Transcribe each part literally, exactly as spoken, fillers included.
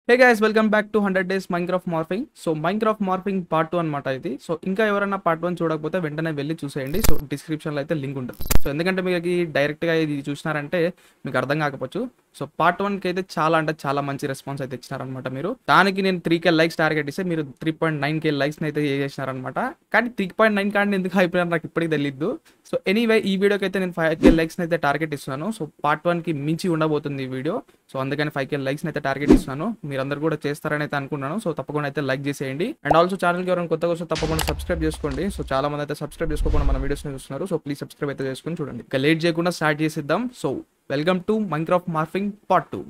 Hey guys welcome back to hundred days Minecraft morphing. So Minecraft morphing part two అనమాట ఇది. So ఇంకా ఎవరైనా part one చూడకపోతే వెంటనే వెళ్ళి చూసేయండి. సో డిస్క్రిప్షన్లో అయితే లింక్ ఉంటుంది. సో ఎందుకంటే మీకు డైరెక్ట్గా ఇది చూసినారంటే మీకు అర్థం కాకపోవచ్చు. సో పార్ట్ వన్కి అయితే చాలా అంటే చాలా మంచి రెస్పాన్స్ అయితే ఇచ్చినారనమాట. మీరు దానికి నేను త్రీ కే లైక్స్ టార్గెట్ ఇస్తే మీరు త్రీ పాయింట్ నైన్ కే లైక్స్ని అయితే చేసినారనమాట. కానీ త్రీ పాయింట్ నైన్ కానీ ఎందుకు అయిపోయినారు నాకు ఇప్పటికి తెలియదు. సో ఎనీవే ఈ వీడియోకి అయితే నేను ఫైవ్ కే లైక్స్ని అయితే టార్గెట్ ఇస్తున్నాను. సో పార్ట్ వన్కి మించి ఉండబోతుంది ఈ వీడియో. సో అందుకని ఫైవ్ కే లైక్స్ని అయితే టార్గెట్ ఇస్తున్నాను. మీరందరూ కూడా చేస్తారని అయితే అనుకున్నాను. సో తప్పకుండా అయితే లైక్ చేసేయండి. అండ్ ఆల్సో ఛానల్కి ఎవరైనా కొత్తగా వస్తే తప్పకుండా సబ్స్క్రైబ్ చేసుకోండి. సో చాలా మంది అయితే సబ్స్క్రైబ్ చేసుకోకుండా మన వీడియోస్ చూస్తున్నారు. సో ప్లీజ్ సబ్స్క్రైబ్ అయితే చేసుకొని చూడండి. ఇక లేట్ చేయకుండా స్టార్ట్ చేసిద్దాం. So welcome to Minecraft morphing part two.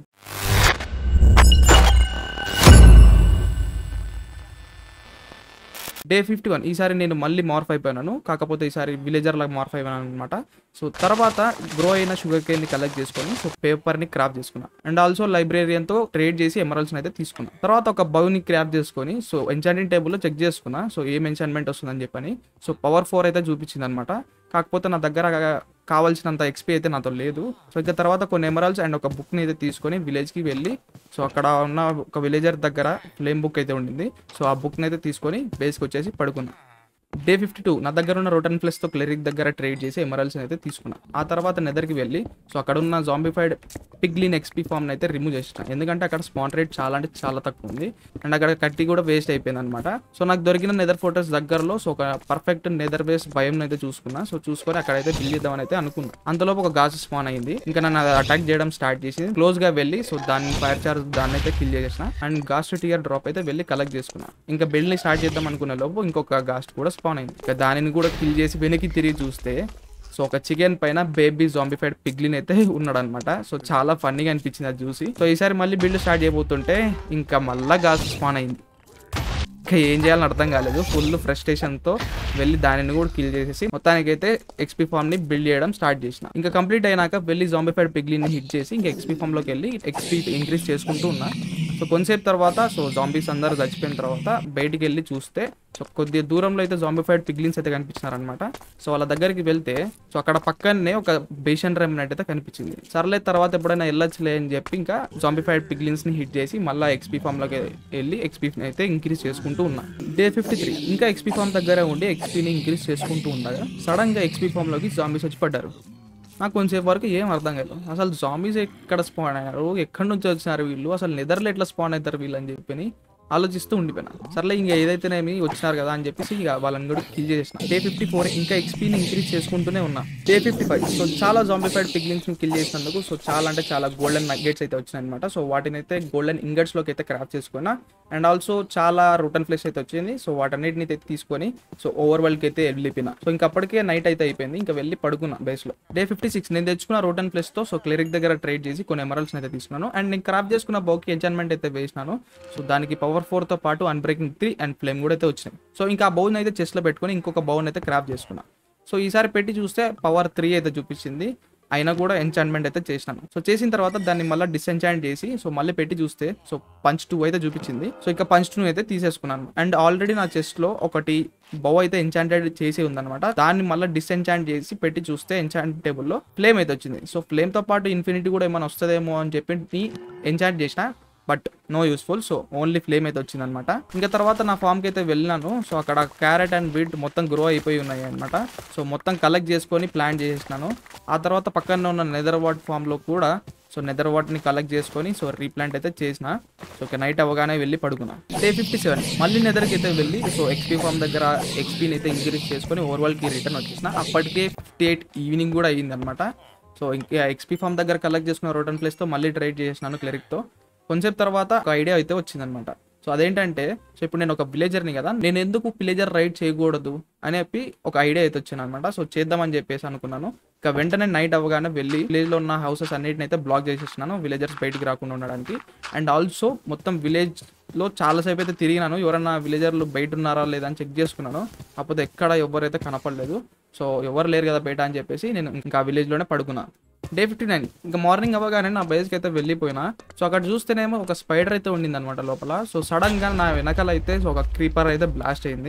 Day fifty one ఈసారి నేను మళ్ళీ మార్ఫ్ అయిపోయినాను. కాకపోతే ఈసారి విలేజర్ లాగా మార్ఫ్ అయిపోయాను అనమాట. సో తర్వాత గ్రో అయిన షుగర్ కేన్ ని కలెక్ట్ చేసుకొని సో పేపర్ ని క్రాఫ్ట్ చేసుకున్నా. అండ్ ఆల్సో లైబ్రేరియన్ తో ట్రేడ్ చేసి ఎమరల్స్ అయితే తీసుకున్నా. తర్వాత ఒక బౌ ని క్రాఫ్ట్ చేసుకొని సో ఎంచాంటింగ్ టేబుల్ లో చెక్ చేసుకున్నా. సో ఏం ఎంచాంట్మెంట్ వస్తుందని చెప్పని సో పవర్ ఫోర్ అయితే చూపించింది అనమాట. కాకపోతే నా దగ్గర కావాల్సినంత ఎక్స్పీ అయితే నాతో లేదు. సో ఇక తర్వాత కొన్ని ఎమరాల్స్ అండ్ ఒక బుక్ని అయితే తీసుకొని విలేజ్కి వెళ్ళి సో అక్కడ ఉన్న ఒక విలేజర్ దగ్గర ఫ్లేమ్ బుక్ అయితే ఉండింది. సో ఆ బుక్ని అయితే తీసుకొని బేస్కి వచ్చేసి పడుకున్నా. డే ఫిఫ్టీ టూ నా దగ్గర ఉన్న రోటన్ ప్లస్తో క్లెరిక్ దగ్గర ట్రేడ్ చేసి ఎమరాల్స్ అయితే తీసుకున్నా. ఆ తర్వాత నెదర్కి వెళ్ళి సో అక్కడ ఉన్న జాంబిఫైడ్ పిగ్లిన్ ఎక్స్పీ ఫామ్ని అయితే రిమూవ్ చేసిన. ఎందుకంటే అక్కడ స్పాన్ రేట్ చాలా అంటే చాలా తక్కువ ఉంది. అండ్ అక్కడ కట్టి కూడా వేస్ట్ అయిపోయింది అనమాట. సో నాకు దొరికిన నెదర్ ఫోటోస్ దగ్గరలో సో ఒక పర్ఫెక్ట్ నెదర్ బేస్ భయం అయితే చూసుకున్నా. సో చూసుకొని అక్కడైతే బిల్ చేద్దామని అయితే అనుకున్నా. అంతలోపు ఒక గాజు స్పాన్ అయింది. ఇంకా నన్ను అటాక్ చేయడం స్టార్ట్ చేసి క్లోజ్ గా వెళ్ళి సో దాన్ని ఫైర్ చార్జ్ దాన్ని అయితే కిల్ చేసేసిన. అండ్ గాస్ట్ టియర్ డ్రాప్ అయితే వెళ్ళి కలెక్ట్ చేసుకున్నా. ఇంకా బిల్డ్ ని స్టార్ట్ చేద్దాం అనుకునే లోపు ఇంకొక గాస్ట్ కూడా స్పాన్ అయింది. ఇక దానిని కూడా కిల్ చేసి వెనక్కి తిరిగి చూస్తే సో ఒక చికెన్ పైన బేబీ జాంబిఫైడ్ పిగ్లిన్ అయితే ఉన్నాడు అనమాట. సో చాలా ఫన్నీగా అనిపించింది అది చూసి. సో ఈసారి మళ్ళీ బిల్డ్ స్టార్ట్ చేయబోతుంటే ఇంకా మళ్ళా గాస్ స్పాన్ అయింది. ఇంకా ఏం చేయాలని అర్థం కాలేదు. ఫుల్ ఫ్రస్ట్రేషన్తో వెళ్ళి దానిని కూడా కిల్ చేసేసి మొత్తానికైతే ఎక్స్పీ ఫామ్ని బిల్డ్ చేయడం స్టార్ట్ చేసిన. ఇంకా కంప్లీట్ అయినాక వెళ్ళి జాంబిఫైడ్ పిగ్లిన్ని హిట్ చేసి ఇంకా ఎక్స్పీ ఫామ్లోకి వెళ్ళి ఎక్స్పీ ఇంక్రీజ్ చేసుకుంటూ ఉన్నా. సో కొంతసేపు తర్వాత సో జాంబీస్ అందరూ చచ్చిపోయిన తర్వాత బయటికి వెళ్ళి చూస్తే సో కొద్ది దూరంలో అయితే జాంబిఫైడ్ పిగ్లిన్స్ అయితే కనిపించినారనమాట. సో వాళ్ళ దగ్గరికి వెళ్తే సో అక్కడ పక్కనే ఒక బేషన్ రెమినెంట్ అయితే కనిపించింది. సర్లే తర్వాత ఎప్పుడైనా వెళ్ళొచ్చులే అని చెప్పి ఇంకా జాంబిఫైడ్ పిగ్లిన్స్ ని హిట్ చేసి మళ్ళీ ఎక్స్పీ ఫామ్ లోకి వెళ్ళి ఎక్స్పీ అయితే ఇంక్రీజ్ చేసుకుంటూ ఉన్నా. డే ఫిఫ్టీ త్రీ ఇంకా ఎక్స్పీ ఫామ్ దగ్గర ఉండి ఎక్స్పీని ఇంక్రీజ్ చేసుకుంటూ ఉండగా సడన్ గా ఎక్స్పీ ఫామ్ లోకి జాంబీస్ వచ్చి పడ్డారు. నాకు కొంచెంసేపు వరకు ఏం అర్థం కాదు. అసలు జాంబీస్ ఎక్కడ స్పాన్ అయ్యారు, ఎక్కడి నుంచి వచ్చినారు వీళ్ళు, అసలు నిద్రలో ఎట్లా స్పాన్ అవుతారు వీళ్ళు అని చెప్పి ఆలోచిస్తూ ఉండిపోయినా. సర్లే ఇంకా ఏదైతేనేమి వచ్చినారు కదా అని చెప్పేసి ఇక వాళ్ళని కూడా కిల్ చేసిన. డే ఫిఫ్టీ ఫోర్ ఇంకా ఎక్స్పీని ఇంక్రీజ్ చేసుకుంటూనే ఉన్నా. డే ఫిఫ్టీ ఫైవ్ సో చాలా జాంబిఫైడ్ పిగ్లిన్స్ ని కిల్ చేసినందుకు సో చాలా అంటే చాలా గోల్డెన్ నగ్గెట్స్ అయితే వచ్చినాయి అనమాట. సో వాటిని అయితే గోల్డెన్ ఇంగట్స్ లోకి అయితే క్రాఫ్ట్ చేసుకున్నా. అండ్ ఆల్సో చాలా రోటన్ ఫ్లెష్ అయితే వచ్చింది. సో వాటన్నిటిని అయితే తీసుకొని సో ఓవర్ వరల్డ్ కి అయితే వెళ్ళిపోయినా. సో ఇంకా అప్పటికే నైట్ అయితే అయిపోయింది. ఇంకా వెళ్ళి పడుకున్నా బేస్ లో. డే ఫిఫ్టీ సిక్స్ నేను తెచ్చుకున్న రోటన్ ఫ్లెష్ తో సో క్లెరిక్ దగ్గర ట్రేడ్ చేసి కొన్ని ఎమరల్స్ అయితే తీసుకున్నాను. అండ్ నేను క్రాఫ్ట్ చేసుకున్న బౌకి ఎంచాన్మెంట్ అయితే వేసినాను. సో దానికి పవర్ ఫోర్ తో పాటు అన్బ్రేకింగ్ త్రీ అండ్ ఫ్లేమ్ కూడా అయితే వచ్చినాయి. సో ఇంకా ఆ బౌన్ అయితే చెస్ట్ లో పెట్టుకుని ఇంకొక బౌన్ అయితే క్రాఫ్ట్ చేసుకున్నా. సో ఈసారి పెట్టి చూస్తే పవర్ త్రీ అయితే చూపించింది. అయినా కూడా ఎంచాన్మెంట్ అయితే చేసినాను. సో చేసిన తర్వాత దాన్ని మళ్ళీ డిసెంచాంట్ చేసి సో మళ్ళీ పెట్టి చూస్తే సో పంచ్ టూ అయితే చూపించింది. సో ఇక పంచ్ టూ అయితే తీసేసుకున్నాను. అండ్ ఆల్రెడీ నా చెస్ట్ లో ఒకటి బౌ అయితే ఎంచాంటెడ్ చేసి ఉందన్నమాట. దాన్ని మళ్ళీ డిసెంచాంట్ చేసి పెట్టి చూస్తే ఎంచాంట్ టేబుల్ లో ఫ్లేమ్ అయితే వచ్చింది. సో ఫ్లేమ్ తో పాటు ఇన్ఫినిటీ కూడా ఏమైనా వస్తుందేమో అని చెప్పి ఎంచాంట్ చేసిన. But no useful. So only flame అయితే వచ్చింది అనమాట. ఇంకా తర్వాత నా ఫామ్కి అయితే వెళ్ళినాను. సో అక్కడ క్యారెట్ అండ్ బీట్ మొత్తం గ్రో అయిపోయి ఉన్నాయి అనమాట. సో మొత్తం కలెక్ట్ చేసుకొని ప్లాంట్ చేసేసినాను. ఆ తర్వాత పక్కన ఉన్న నెదర్ వాట్ ఫామ్లో కూడా సో నెదర్ వాట్ని కలెక్ట్ చేసుకొని సో రీప్లాంట్ అయితే చేసిన. సో ఒక నైట్ అవగానే వెళ్ళి పడుకున్నా. డే ఫిఫ్టీ సెవెన్ మళ్ళీ నెదర్కి అయితే వెళ్ళి సో ఎక్స్పీ ఫామ్ దగ్గర ఎక్స్పీని అయితే ఇంక్రీజ్ చేసుకొని ఓవర్వరల్డ్కి రిటర్న్ వచ్చేసిన. అప్పటికే ఫిఫ్టీ ఎయిట్ ఈవినింగ్ కూడా అయ్యింది అనమాట. సో ఇంకా ఎక్స్పీ ఫామ్ దగ్గర కలెక్ట్ చేసుకున్న రోటన్ ప్లేస్తో మళ్ళీ ట్రైడ్ చేసినాను క్లెరిక్తో. కొంచెం తర్వాత ఒక ఐడియా అయితే వచ్చిందనమాట. సో అదేంటంటే సో ఇప్పుడు నేను ఒక విలేజర్ని కదా, నేను ఎందుకు విలేజర్ రైడ్ చేయకూడదు అని చెప్పి ఒక ఐడియా అయితే వచ్చింది అనమాట. సో చేద్దామని చెప్పేసి అనుకున్నాను. ఇక వెంటనే నైట్ అవగానే వెళ్ళి విలేజ్లో ఉన్న హౌసెస్ అన్నిటిని అయితే బ్లాక్ చేసేసినాను విలేజర్స్ బయటికి రాకుండా ఉండడానికి. అండ్ ఆల్సో మొత్తం విలేజ్లో చాలాసేపు అయితే తిరిగినాను. ఎవరన్నా విలేజర్లు బయట ఉన్నారా లేదా అని చెక్ చేసుకున్నాను. కాకపోతే ఎక్కడ ఎవరైతే కనపడలేదు. సో ఎవరు లేరు కదా బయట అని చెప్పేసి నేను ఇంకా విలేజ్లోనే పడుకున్నా. డే ఫిఫ్టీ నైన్ ఇంకా మార్నింగ్ అవ్వగానే నా బేస్కి అయితే వెళ్ళిపోయినా. సో అక్కడ చూస్తేనేమో ఒక స్పైడర్ అయితే ఉండింది అనమాట లోపల. సో సడన్ గా నా వెనకాల అయితే ఒక క్రీపర్ అయితే బ్లాస్ట్ అయింది.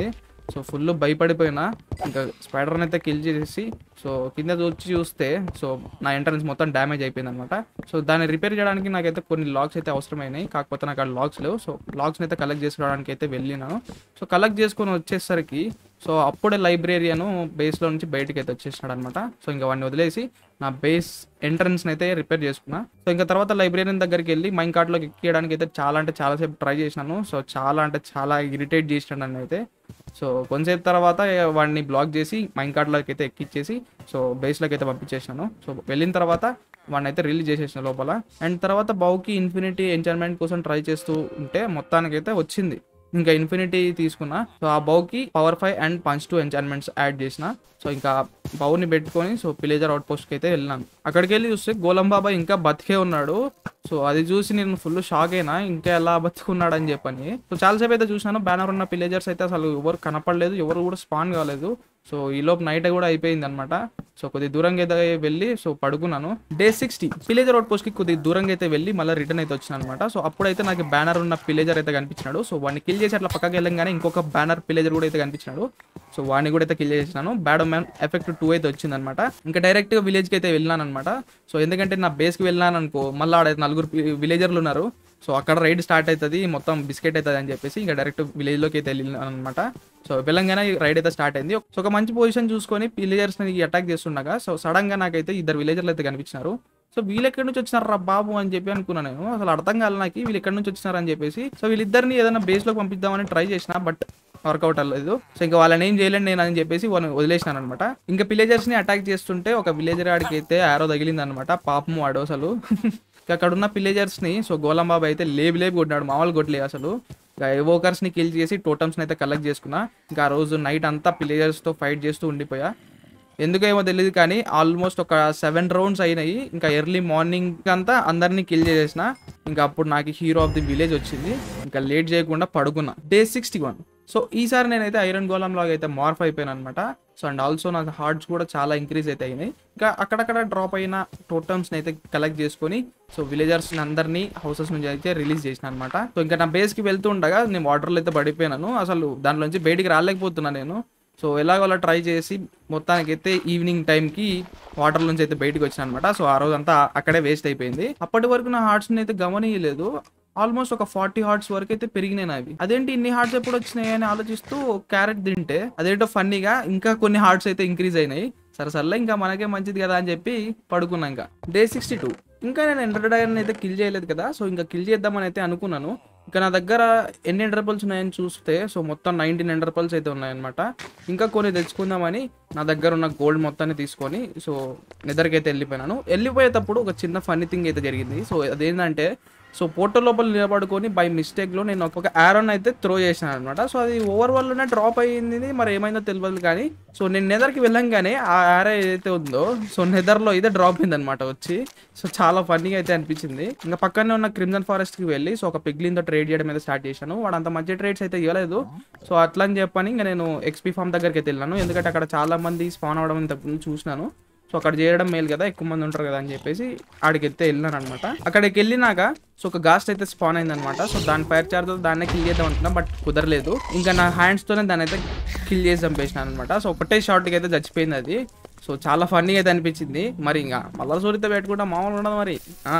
సో ఫుల్ భయపడిపోయినా. ఇంకా స్పైడర్ని అయితే కిల్ చేసేసి సో కింద వచ్చి చూస్తే సో నా ఎంట్రన్స్ మొత్తం డ్యామేజ్ అయిపోయింది అనమాట. సో దాన్ని రిపేర్ చేయడానికి నాకైతే కొన్ని లాక్స్ అయితే అవసరమైనాయి, కాకపోతే నాకు ఆ లాక్స్ లేవు. సో లాక్స్ని అయితే కలెక్ట్ చేసుకోవడానికి అయితే వెళ్ళినాను. సో కలెక్ట్ చేసుకొని వచ్చేసరికి సో అప్పుడే లైబ్రేరియను బేస్లో నుంచి బయటకి అయితే వచ్చేసినాడు అనమాట. సో ఇంకా వాడిని వదిలేసి నా బేస్ ఎంట్రన్స్ని అయితే రిపేర్ చేసుకున్నా. సో ఇంకా తర్వాత లైబ్రేరియన్ దగ్గరికి వెళ్ళి మైన్ కార్ట్లోకి ఎక్కియడానికి అయితే చాలా అంటే చాలాసేపు ట్రై చేసినాను. సో చాలా అంటే చాలా ఇరిటేట్ చేసినాను నన్ను అయితే. సో కొంతసేపు తర్వాత వాడిని బ్లాక్ చేసి మైన్ కార్ట్లోకి అయితే ఎక్కిచ్చేసి సో బేస్లోకి అయితే పంపించేసినాను. సో వెళ్ళిన తర్వాత వాడిని అయితే రిలీజ్ చేసేసిన లోపల. అండ్ తర్వాత బౌకి ఇన్ఫినిటీ ఎంచార్మెంట్ కోసం ట్రై చేస్తూ ఉంటే మొత్తానికైతే వచ్చింది. ఇంకా ఇన్ఫినిటీ తీసుకున్నా. సో ఆ బౌకి power five and punch two enchantments add చేసిన. సో ఇంకా బౌని పెట్టుకొని సో పిలేజర్ అవుట్ పోస్ట్కి అయితే వెళ్ళాను. అక్కడికి వెళ్ళి చూస్తే గోలం బాబా ఇంకా బతికే ఉన్నాడు. సో అది చూసి నేను ఫుల్ షాక్ అయినా, ఇంకా ఎలా బతుకున్నాడు అని చెప్పని. సో చాలాసేపు అయితే చూసినాను. బ్యానర్ ఉన్న పిలేజర్స్ అయితే అసలు ఎవరు కనపడలేదు, ఎవరు కూడా స్పాన్ కాలేదు. సో ఈ లోపు నైట్ కూడా అయిపోయింది అనమాట. సో కొద్ది దూరంగా అయితే వెళ్ళి సో పడుకున్నాను. డే సిక్స్టీ పిలేజర్ అవుట్ పోస్ట్కి కొద్ది దూరంగా అయితే వెళ్ళి మళ్ళీ రిటర్న్ అయితే వచ్చిన అనమాట. సో అప్పుడైతే నాకు బ్యానర్ ఉన్న పిలేజర్ అయితే కనిపించినాడు. సో వాడిని కిల్ చేసి అట్లా పక్కకి వెళ్ళంగానే ఇంకొక బ్యానర్ పిలేజర్ కూడా అయితే కనిపించినాడు. సో వాడిని కూడా అయితే కిల్ చేసినాను. బ్యాడ్ మ్యాన్ ఎఫెక్ట్ టూ అయితే వచ్చింది అనమాట. ఇంకా డైరెక్ట్ గా విలేజ్కి అయితే వెళ్ళాను అనమాట. సో ఎందుకంటే నా బేస్కి వెళ్ళాను అనుకో మళ్ళీ ఆడ నలుగురు విలేజర్లు ఉన్నారు. సో అక్కడ రైడ్ స్టార్ట్ అవుతుంది, మొత్తం బిస్కెట్ అవుతుంది అని చెప్పేసి ఇంకా డైరెక్ట్ విలేజ్లోకి అయితే వెళ్ళాను అనమాట. సో వెళ్ళంగానే రైడ్ అయితే స్టార్ట్ అయింది. సో ఒక మంచి పొజిషన్ చూసుకొని విలేజర్స్ని అటాక్ చేస్తుండగా సో సడన్ గా నాకైతే ఇద్దరు విలేజర్లు అయితే కనిపించినారు. సో వీళ్ళు ఎక్కడి నుంచి వచ్చినారు రా బాబు అని చెప్పి అనుకున్నాను నేను. అసలు అర్థం కాదు నాకు వీళ్ళు ఎక్కడి నుంచి వచ్చినారు అని చెప్పేసి. సో వీళ్ళిద్దరిని ఏదైనా బేస్లోకి పంపిద్దామని ట్రై చేసిన, బట్ వర్కౌట్ అవ్వలేదు. సో ఇంకా వాళ్ళని ఏం చేయలేండి నేను అని చెప్పేసి వాళ్ళని వదిలేసినాను అనమాట. ఇంకా విలేజర్స్ ని అటాక్ చేస్తుంటే ఒక విలేజర్ ఆడికి అయితే ఆరో తగిలింది అనమాట. పాపము ఆడో అసలు అక్కడ ఉన్న విలేజర్స్ ని సో గోలం బాబా అయితే లేబి లేబి కొట్టినాడు, మామూలు కొట్టలేదు అసలు. ఇంకా ఎవోకర్స్ ని కిల్ చేసి టోటమ్స్ ని అయితే కలెక్ట్ చేసుకున్నా. ఇంకా ఆ రోజు నైట్ అంతా విలేజర్స్ తో ఫైట్ చేస్తూ ఉండిపోయా. ఎందుకేమో తెలియదు కానీ ఆల్మోస్ట్ ఒక సెవెన్ రౌండ్స్ అయినాయి. ఇంకా ఎర్లీ మార్నింగ్ అంతా అందరినీ కిల్ చేసేసిన. ఇంకా అప్పుడు నాకు హీరో ఆఫ్ ది విలేజ్ వచ్చింది. ఇంకా లేట్ చేయకుండా పడుకున్నా. డే సిక్స్టీ వన్ సో ఈసారి నేనైతే ఐరన్ గోళం లాగా అయితే మార్ఫ్ అయిపోయాను అనమాట. సో అండ్ ఆల్సో నా హార్ట్స్ కూడా చాలా ఇంక్రీజ్ అయితే అయినాయి. ఇంకా అక్కడక్కడ డ్రాప్ అయిన టోటమ్స్ని అయితే కలెక్ట్ చేసుకొని సో విలేజర్స్ అందరినీ హౌసెస్ నుంచి అయితే రిలీజ్ చేసిన అనమాట. సో ఇంకా నా బేస్కి వెళ్తూ ఉండగా నేను వాటర్లో అయితే పడిపోయినాను. అసలు దాంట్లోంచి బయటికి రాలేకపోతున్నా నేను. సో ఎలాగో అలా ట్రై చేసి మొత్తానికైతే ఈవినింగ్ టైంకి వాటర్ నుంచి అయితే బయటకు వచ్చాను అనమాట. సో ఆ రోజు అంతా అక్కడే వేస్ట్ అయిపోయింది. అప్పటి వరకు నా హార్ట్స్ని అయితే గమనియలేదు. ఆల్మోస్ట్ ఒక ఫార్టీ హార్ట్స్ వరకు అయితే పెరిగినాయి అవి. అదేంటి ఇన్ని హార్ట్స్ ఎప్పుడు వచ్చినాయి అని ఆలోచిస్తూ క్యారెట్ తింటే అదేంటో ఫన్నీగా ఇంకా కొన్ని హార్ట్స్ అయితే ఇంక్రీజ్ అయినాయి. సరే సర్లే ఇంకా మనకే మంచిది కదా అని చెప్పి పడుకున్నా. ఇంకా డే సిక్స్టీ టూ ఇంకా నేను ఎండర్ డ్రాగన్ అయితే కిల్ చేయలేదు కదా. సో ఇంకా కిల్ చేద్దామని అయితే అనుకున్నాను. ఇంకా నా దగ్గర ఎన్ని ఎండర్ పల్స్ ఉన్నాయని చూస్తే సో మొత్తం నైన్టీన్ ఎండర్ పల్స్ అయితే ఉన్నాయన్నమాట. ఇంకా కొన్ని తెచ్చుకుందామని నా దగ్గర ఉన్న గోల్డ్ మొత్తాన్ని తీసుకొని సో నిద్రకి అయితే వెళ్ళిపోయినాను. వెళ్ళిపోయేటప్పుడు ఒక చిన్న ఫన్నీ థింగ్ అయితే జరిగింది. సో అదేంటంటే సో పోర్టల్ లోపల నిలబడుకొని బై మిస్టేక్లో నేను ఒక ఆరోన్ అయితే త్రో చేశాను అనమాట. సో అది ఓవర్ వరల్డ్లోనే డ్రాప్ అయ్యింది, మరి ఏమైందో తెలియదు కానీ సో నేను నెదర్కి వెళ్ళంగానే ఆ ఆరో ఏదైతే ఉందో సో నెదర్లో ఇదే డ్రాప్ అయింది అనమాట వచ్చి. సో చాలా ఫన్నీగా అయితే అనిపించింది. ఇంకా పక్కనే ఉన్న క్రిమ్సన్ ఫారెస్ట్కి వెళ్ళి సో ఒక పిగ్లిన్తో ట్రేడ్ చేయడం అయితే స్టార్ట్ చేశాను. వాడు అంత మంచి ట్రేడ్స్ అయితే ఇవ్వలేదు. సో అట్లా అని చెప్పని ఇంకా నేను ఎక్స్పీ ఫామ్ దగ్గరికి అయితే వెళ్ళాను. ఎందుకంటే అక్కడ చాలా మంది స్పాన్ అవడం ఇంతకుముందు చూసినాను. సో అక్కడ చేయడం మేలు కదా, ఎక్కువ మంది ఉంటారు కదా అని చెప్పేసి ఆడికి అయితే వెళ్ళినాను అనమాట. అక్కడికి వెళ్ళినాక సో ఒక గాస్ట్ అయితే స్పాన్ అయింది అనమాట. సో దాని ఫైర్ చార్జ్తో దాన్నే కిల్ చేద్దాం అనుకున్నా, బట్ కుదరలేదు. ఇంకా నా హ్యాండ్స్తోనే దాన్ని అయితే కిల్ చేసి చంపేసినాను అనమాట. సో ఒకటే షాట్కి అయితే చచ్చిపోయింది అది. సో చాలా ఫన్నీగా అయితే అనిపించింది. మరి ఇంకా మళ్ళా సూరితో పెట్టుకుంటా మామూలు ఉండదు మరి.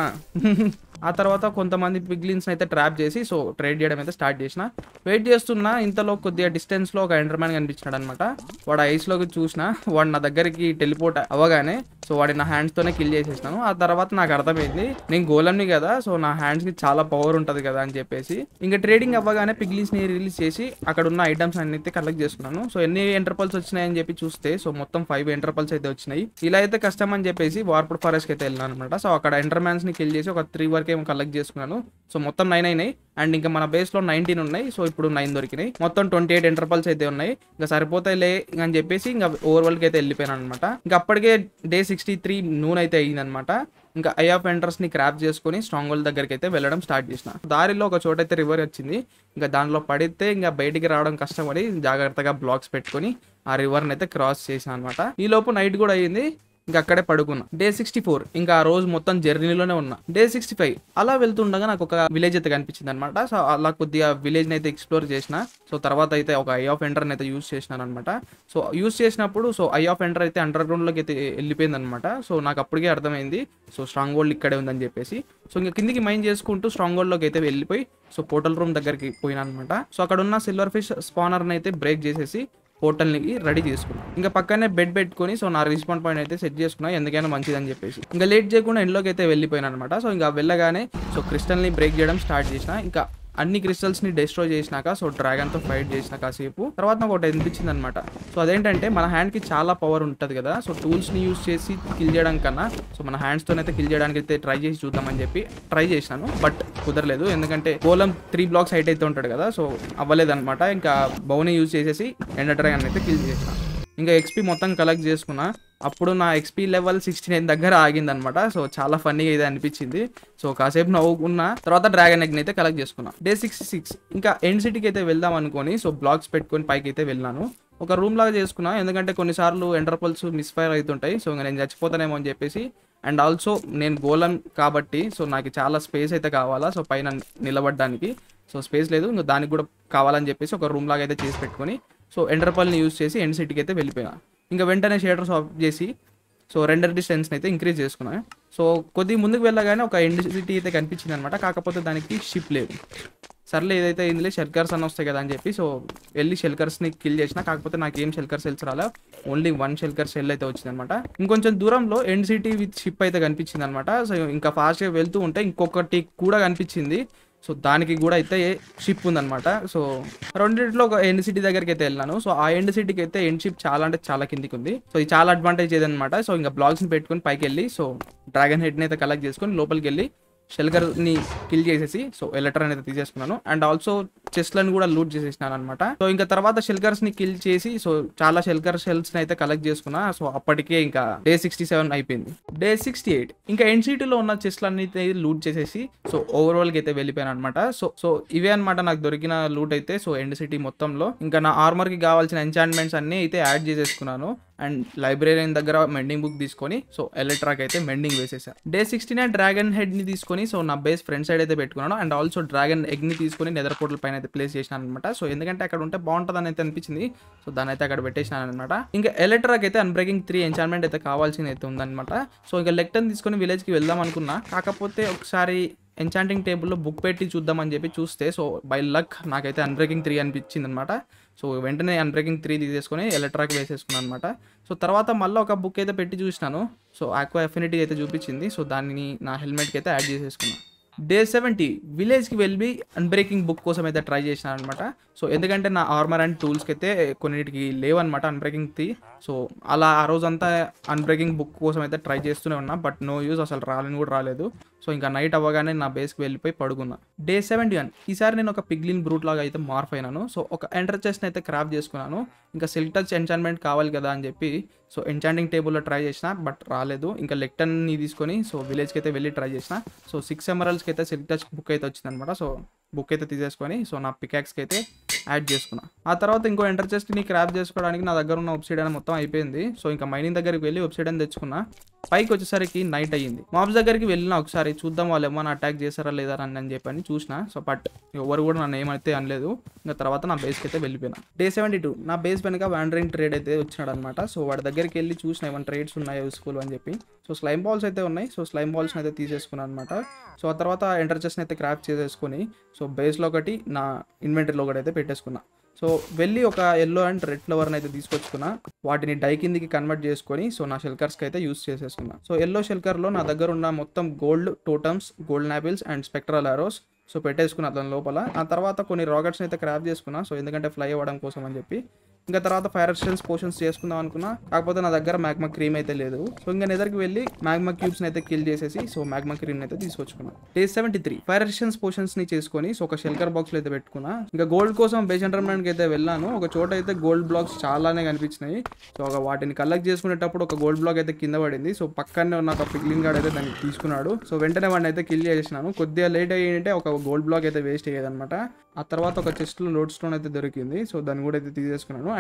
ఆ తర్వాత కొంతమంది పిగ్లిన్స్ అయితే ట్రాప్ చేసి సో ట్రేడ్ చేయడం అయితే స్టార్ట్ చేసిన. వెయిట్ చేస్తున్నా, ఇంతలో కొద్దిగా డిస్టెన్స్లో ఒక ఎండర్మ్యాన్ కనిపించినాడు అనమాట. వాడు ఐస్లోకి చూసిన, వాడు నా దగ్గరికి టెలిపోర్ట్ అవ్వగానే సో వాడి నా హ్యాండ్స్తోనే కిల్ చేసేసినాను. ఆ తర్వాత నాకు అర్థమైంది నేను గోలమ్ని కదా, సో నా హ్యాండ్స్కి చాలా పవర్ ఉంటుంది కదా అని చెప్పేసి ఇంకా ట్రేడింగ్ అవ్వగానే పిగ్లిన్స్ని రిలీజ్ చేసి అక్కడ ఉన్న ఐటమ్స్ అన్ని అయితే కలెక్ట్ చేసుకున్నాను. సో ఎన్ని ఎంటర్పల్స్ వచ్చినాయని చెప్పి చూస్తే సో మొత్తం ఫైవ్ ఎంటర్పల్స్ అయితే వచ్చినాయి. ఇలా అయితే కష్టం అని చెప్పేసి వార్పుడ్ ఫారెస్ట్కి అయితే వెళ్ళాను అనమాట. సో అక్కడ ఎంటర్మ్యాన్స్ని కిల్ చేసి ఒక త్రీ వరకు ఏమో కలెక్ట్ చేసుకున్నాను. సో మొత్తం నైన్ అయినాయి. అండ్ ఇంకా మన బేస్లో నైన్టీన్ ఉన్నాయి. సో ఇప్పుడు నైన్ దొరికినాయి. మొత్తం ట్వంటీ ఎయిట్ ఎంటర్పల్స్ అయితే ఉన్నాయి. ఇంకా సరిపోతాయిలే అని చెప్పేసి ఇంకా ఓవర్ వరల్డ్కి అయితే వెళ్ళిపోయాను అనమాట. ఇంకా అప్పటికే డే సిక్స్టీ త్రీ నూన్ అయితే అయ్యిందనమాట. ఇంకా ఐ ఆఫ్ ఎంటర్స్ని క్రాప్ చేసుకుని స్ట్రాంగ్ హోల్డ్ దగ్గరికి అయితే వెళ్ళడం స్టార్ట్ చేసిన. దారిలో ఒక చోట అయితే రివర్ వచ్చింది. ఇంకా దాంట్లో పడితే ఇంకా బయటికి రావడం కష్టపడి జాగ్రత్తగా బ్లాక్స్ పెట్టుకొని ఆ రివర్ని అయితే క్రాస్ చేసాను అనమాట. ఈ లోపు నైట్ కూడా అయ్యింది. ఇంకా అక్కడే పడుకున్నా. డే సిక్స్టీ ఫోర్ ఇంకా ఆ రోజు మొత్తం జర్నీలోనే ఉన్నా. డే సిక్స్టీ ఫైవ్ అలా వెళ్తుండగా నాకు ఒక విలేజ్ అయితే కనిపించింది అనమాట. సో అలా కొద్దిగా విలేజ్ని అయితే ఎక్స్ప్లోర్ చేసిన. సో తర్వాత అయితే ఒక ఐ ఆఫ్ ఎండర్ని అయితే యూస్ చేసినాను అనమాట. సో యూస్ చేసినప్పుడు సో ఐ ఆఫ్ ఎండర్ అయితే అండర్ గ్రౌండ్లోకి అయితే వెళ్ళిపోయింది అనమాట. సో నాకు అప్పటికే అర్థమైంది సో స్ట్రాంగ్ హోల్డ్ ఇక్కడే ఉందని చెప్పేసి. సో ఇంకా కిందికి మైన్ చేసుకుంటూ స్ట్రాంగ్ హోల్డ్లోకి అయితే వెళ్ళిపోయి సో పోర్టల్ రూమ్ దగ్గరికి పోయినా అనమాట. సో అక్కడ ఉన్న సిల్వర్ ఫిష్ స్పానర్ని అయితే బ్రేక్ చేసేసి పోర్టల్ని రెడీ చేసుకున్నాను. ఇంకా పక్కనే బెడ్ పెట్టుకొని సో నా రెస్పాన్స్ పాయింట్ అయితే సెట్ చేసుకున్నా, ఎందుకైనా మంచిదని చెప్పేసి. ఇంకా లేట్ చేయకుండా ఎండ్లోకి అయితే వెళ్ళిపోయాను అనమాట. సో ఇంకా వెళ్ళగానే సో క్రిస్టల్ని బ్రేక్ చేయడం స్టార్ట్ చేసిన. ఇంకా అన్ని క్రిస్టల్స్ని డిస్ట్రాయ్ చేసినాక సో డ్రాగన్తో ఫైట్ చేసిన కాసేపు తర్వాత నాకు ఒకటి అనిపించింది అనమాట. సో అదేంటంటే మన హ్యాండ్కి చాలా పవర్ ఉంటుంది కదా. సో టూల్స్ని యూస్ చేసి కిల్ చేయడం కన్నా సో మన హ్యాండ్స్తోనైతే కిల్ చేయడానికి అయితే ట్రై చేసి చూద్దామని చెప్పి ట్రై చేసినాను. బట్ కుదరలేదు, ఎందుకంటే గోలం త్రీ బ్లాక్స్ హైట్ అయితే ఉంటాడు కదా. సో అవ్వలేదు అనమాట. ఇంకా బౌని యూజ్ చేసేసి ఎండర్ డ్రాగన్ అయితే కిల్ చేసిన. ఇంకా ఎక్స్పీ మొత్తం కలెక్ట్ చేసుకున్నా. అప్పుడు నా ఎక్స్పీ లెవెల్ సిక్స్టీ నైన్ దగ్గర ఆగిందనమాట. సో చాలా ఫన్నీగా అయితే అనిపించింది. సో కాసేపు నవ్వుకున్న తర్వాత డ్రాగన్ ఎగ్ని అయితే కలెక్ట్ చేసుకున్నా. డే సిక్స్టీ సిక్స్ ఇంకా ఎండ్ సిటీకి అయితే వెళ్దాం అనుకొని సో బ్లాక్స్ పెట్టుకొని పైకి అయితే వెళ్ళాను. ఒక రూమ్ లాగా చేసుకున్నా, ఎందుకంటే కొన్నిసార్లు ఎండర్పల్స్ మిస్ఫైర్ అవుతుంటాయి. సో ఇంకా నేను చచ్చిపోతానేమో అని చెప్పేసి. అండ్ ఆల్సో నేను గోలం కాబట్టి సో నాకు చాలా స్పేస్ అయితే కావాలా సో పైన నిలబడడానికి. సో స్పేస్ లేదు, ఇంకా దానికి కూడా కావాలని చెప్పేసి ఒక రూమ్ లాగా అయితే చేసి పెట్టుకొని సో ఎండర్పల్ని యూజ్ చేసి ఎండ్ సిటీకి అయితే వెళ్ళిపోయినా. ఇంకా వెంటనే షేడర్స్ ఆఫ్ చేసి సో రెండర్ డిస్టెన్స్ని అయితే ఇంక్రీజ్ చేసుకున్నాను. సో కొద్ది ముందుకు వెళ్ళగానే ఒక ఎండ్ సిటీ అయితే కనిపించింది అనమాట. కాకపోతే దానికి షిప్ లేదు. సర్లే ఏదైతే ఇందులో షెల్కర్స్ అని వస్తాయి కదా అని చెప్పి సో వెళ్ళి షెల్కర్స్ని కిల్ చేసిన. కాకపోతే నాకు ఏం షెల్కర్ సెల్స్ రాలే, ఓన్లీ వన్ షెల్కర్ సెల్ అయితే వచ్చింది అనమాట. ఇంకొంచెం దూరంలో ఎండ్ సిటీ విత్ షిప్ అయితే కనిపించింది అనమాట. సో ఇంకా ఫాస్ట్గా వెళ్తూ ఉంటే ఇంకొకటి కూడా కనిపించింది. సో దానికి కూడా అయితే షిప్ ఉందన్నమాట. సో రెండింటిలో ఒక ఎండ్ సిటీ దగ్గరికి అయితే వెళ్ళాను. సో ఆ ఎండ్ సిటీకి అయితే ఎండ్ షిప్ చాలా అంటే చాలా కిందికి ఉంది. సో ఇది చాలా అడ్వాంటేజ్ ఏదన్నమాట. సో ఇంకా బ్లాగ్స్ని పెట్టుకొని పైకి వెళ్ళి సో డ్రాగన్ హెడ్ని అయితే కలెక్ట్ చేసుకొని లోపలికి వెళ్ళి షెల్కర్ని కిల్ చేసేసి సో ఎలక్ట్రా అయితే తీసేసుకున్నాను. అండ్ ఆల్సో చెస్ట్లను కూడా లూట్ చేసేసినాను అనమాట. సో ఇంకా తర్వాత షెల్కర్స్ని కిల్ చేసి సో చాలా షెల్కర్ షెల్స్ని అయితే కలెక్ట్ చేసుకున్నా. సో అప్పటికే ఇంకా డే సిక్స్టీ సెవెన్ అయిపోయింది. డే సిక్స్టీ ఎయిట్ ఇంకా ఎన్ సిటీలో ఉన్న చెస్ట్లన్నీ అయితే లూట్ చేసేసి సో ఓవరాల్కి అయితే వెళ్ళిపోయాను అనమాట. సో సో ఇవే అనమాట నాకు దొరికిన లూట్ అయితే సో ఎండ్ సిటీ మొత్తంలో. ఇంకా నా ఆర్మర్కి కావాల్సిన ఎంచాంట్మెంట్స్ అన్నీ అయితే యాడ్ చేసేసుకున్నాను. అండ్ లైబ్రేరియన్ దగ్గర మెండింగ్ బుక్ తీసుకొని సో ఎలక్ట్రాక్ అయితే మెండింగ్ వేసేసా. డే సిక్స్టీ నైన్ డ్రాగన్ హెడ్ని తీసుకొని సో నా బేస్ ఫ్రంట్ సైడ్ అయితే పెట్టుకున్నాను. అండ్ ఆల్సో డ్రాగన్ ఎగ్ని తీసుకొని నెదర్ పోర్టల్ పైన అయితే ప్లేస్ చేసినాను అనమాట. సో ఎందుకంటే అక్కడ ఉంటే బాగుంటుందని అయితే అనిపించింది. సో దాని అయితే అక్కడ పెట్టేసినాను అనమాట. ఇంకా ఎలక్ట్రాక్ అయితే అన్బ్రేకింగ్ త్రీ ఎంచాన్మెంట్ అయితే కావాల్సింది అయితే ఉందన్నమాట. సో ఇంకా లెక్టన్ తీసుకొని విలేజ్కి వెళ్దాం అనుకున్నా. కాకపోతే ఒకసారి ఎంచాంటింగ్ టేబుల్లో బుక్ పెట్టి చూద్దామని చెప్పి చూస్తే సో బై లక్ నాకైతే అన్బ్రేకింగ్ త్రీ అనిపించింది అనమాట. సో వెంటనే అన్బ్రేకింగ్ త్రీ తీసేసుకొని ఎలక్ట్రాక్ వేసేసుకున్నాను అనమాట. సో తర్వాత మళ్ళీ ఒక బుక్ అయితే పెట్టి చూసినాను. సో ఆక్వా అఫినిటీ అయితే చూపించింది. సో దాన్ని నా హెల్మెట్కి అయితే యాడ్ చేసేసుకున్నాను. డే సెవెంటీ విలేజ్కి వెళ్ళి అన్బ్రేకింగ్ బుక్ కోసం అయితే ట్రై చేసినాను అనమాట. సో ఎందుకంటే నా ఆర్మర్ అండ్ టూల్స్కి అయితే కొన్నిటికి లేవన్నమాట అన్బ్రేకింగ్ త్రీ. సో అలా ఆ రోజంతా అన్బ్రేకింగ్ బుక్ కోసం అయితే ట్రై చేస్తూనే ఉన్నా. బట్ నో యూజ్, అసలు రాలని కూడా రాలేదు. సో ఇంకా నైట్ అవ్వగానే నా బేస్కి వెళ్ళిపోయి పడుకున్నా. డే సెవెంటీ వన్ ఈసారి నేను ఒక పిగ్లిన్ బ్రూట్ లాగా అయితే మార్ఫ్ అయినాను. సో ఒక ఎంటర్ చెస్ట్ని అయితే క్రాఫ్ట్ చేసుకున్నాను. ఇంకా సిల్క్ టచ్ ఎంచాన్మెంట్ కావాలి కదా అని చెప్పి సో ఎంచాంటింగ్ టేబుల్లో ట్రై చేసిన, బట్ రాలేదు. ఇంకా లెక్టన్ని తీసుకొని సో విలేజ్కి అయితే వెళ్ళి ట్రై చేసిన. సో సిక్స్ ఎమరల్స్కి అయితే సిల్క్ టచ్ బుక్ అయితే వచ్చిందనమాట. సో బుక్ అయితే తీసేసుకొని సో నా పికాక్స్కి అయితే యాడ్ చేసుకున్నా. ఆ తర్వాత ఇంకో ఎంటర్ చెస్ట్ని క్రాఫ్ట్ చేసుకోవడానికి నా దగ్గర ఉన్న ఒబ్సిడియన్ మొత్తం అయిపోయింది. సో ఇంకా మైనింగ్ దగ్గరికి వెళ్ళి ఒబ్సిడియన్ తెచ్చుకున్నా. పైకి వచ్చేసరికి నైట్ అయ్యింది. మాబ్స్ దగ్గరికి వెళ్ళిన ఒకసారి చూద్దాం వాళ్ళు ఏమైనా అటాక్ చేస్తారా లేదా అని అని చెప్పని చూసిన. సో బట్ ఎవరు కూడా నన్ను ఏమైతే అనలేదు. ఇంకా తర్వాత నా బేస్కి అయితే వెళ్ళిపోయినా. డే సెవెంటీ టూ నా బేస్ వెనక వాండరింగ్ ట్రేడ్ అయితే వచ్చినాడు అనమాట. సో వాడి దగ్గరికి వెళ్ళి చూసిన ఏమైనా ట్రేడ్స్ ఉన్నాయో యూస్ఫుల్ అని చెప్పి. సో స్లైమ్ బాల్స్ అయితే ఉన్నాయి. సో స్లైమ్ బాల్స్ని అయితే తీసేసుకున్నాను అనమాట. సో ఆ తర్వాత ఎంటర్ చెస్ట్ని అయితే క్రాఫ్ట్ చేసేసుకొని సో బేస్లో ఒకటి నా ఇన్వెంటరీలో ఒకటి అయితే పెట్టేసుకున్నా. సో వెళ్ళి ఒక ఎల్లో అండ్ రెడ్ ఫ్లవర్ని అయితే తీసుకొచ్చుకున్నా. వాటిని డై కిందికి కన్వర్ట్ చేసుకొని సో నా షెల్కర్స్కి అయితే యూస్ చేసేసుకున్నా. సో ఎల్లో షెల్కర్లో నా దగ్గర ఉన్న మొత్తం గోల్డ్ టోటమ్స్, గోల్డ్ నాబిల్స్ అండ్ స్పెక్ట్రల్ ఆరోస్ సో పెట్టేసుకున్నా దాని లోపల. ఆ తర్వాత కొన్ని రాకెట్స్ని అయితే క్రాఫ్ట్ చేసుకున్నా. సో ఎందుకంటే ఫ్లై అవ్వడం కోసం అని చెప్పి. ఇంకా తర్వాత ఫైర్ రెసిస్టెన్స్ పోషన్స్ చేసుకుందాం అనుకున్నా. కాకపోతే నా దగ్గర మ్యాగ్మా క్రీమ్ అయితే లేదు. సో ఇంకా నెదర్కి వెళ్ళి మ్యాగ్మా క్యూబ్స్ని అయితే కిల్ చేసేసి సో మ్యాగ్మా క్రీమ్ని అయితే తీసుకొచ్చుకున్నా. Day seventy three fire resistance పోషన్స్ని చేసుకొని సో ఒక షెల్కర్ బాక్స్లో అయితే పెట్టుకున్నా. ఇంకా గోల్డ్ కోసం బేస్ ఎంటర్మెంట్కి అయితే వెళ్ళాను. ఒక చోట అయితే గోల్డ్ బ్లాక్స్ చాలానే కనిపించినాయి. సో ఒక వాటిని కలెక్ట్ చేసుకునేటప్పుడు ఒక గోల్డ్ బ్లాక్ అయితే కింద పడింది. సో పక్కనే ఉన్న ఒక పిగ్లిన్ గార్డ్ అయితే దాన్ని తీసుకున్నాడు. సో వెంటనే వాడిని అయితే కిల్ చేసినాను. కొద్దిగా లేట్ అయ్యింటే ఒక గోల్డ్ బ్లాక్ అయితే వేస్ట్ అయ్యేదన్నమాట. ఆ తర్వాత ఒక చెస్ట్లో లోడ్ స్టోన్ అయితే దొరికింది. సో దాన్ని కూడా అయితే తీసేసుకున్నాను.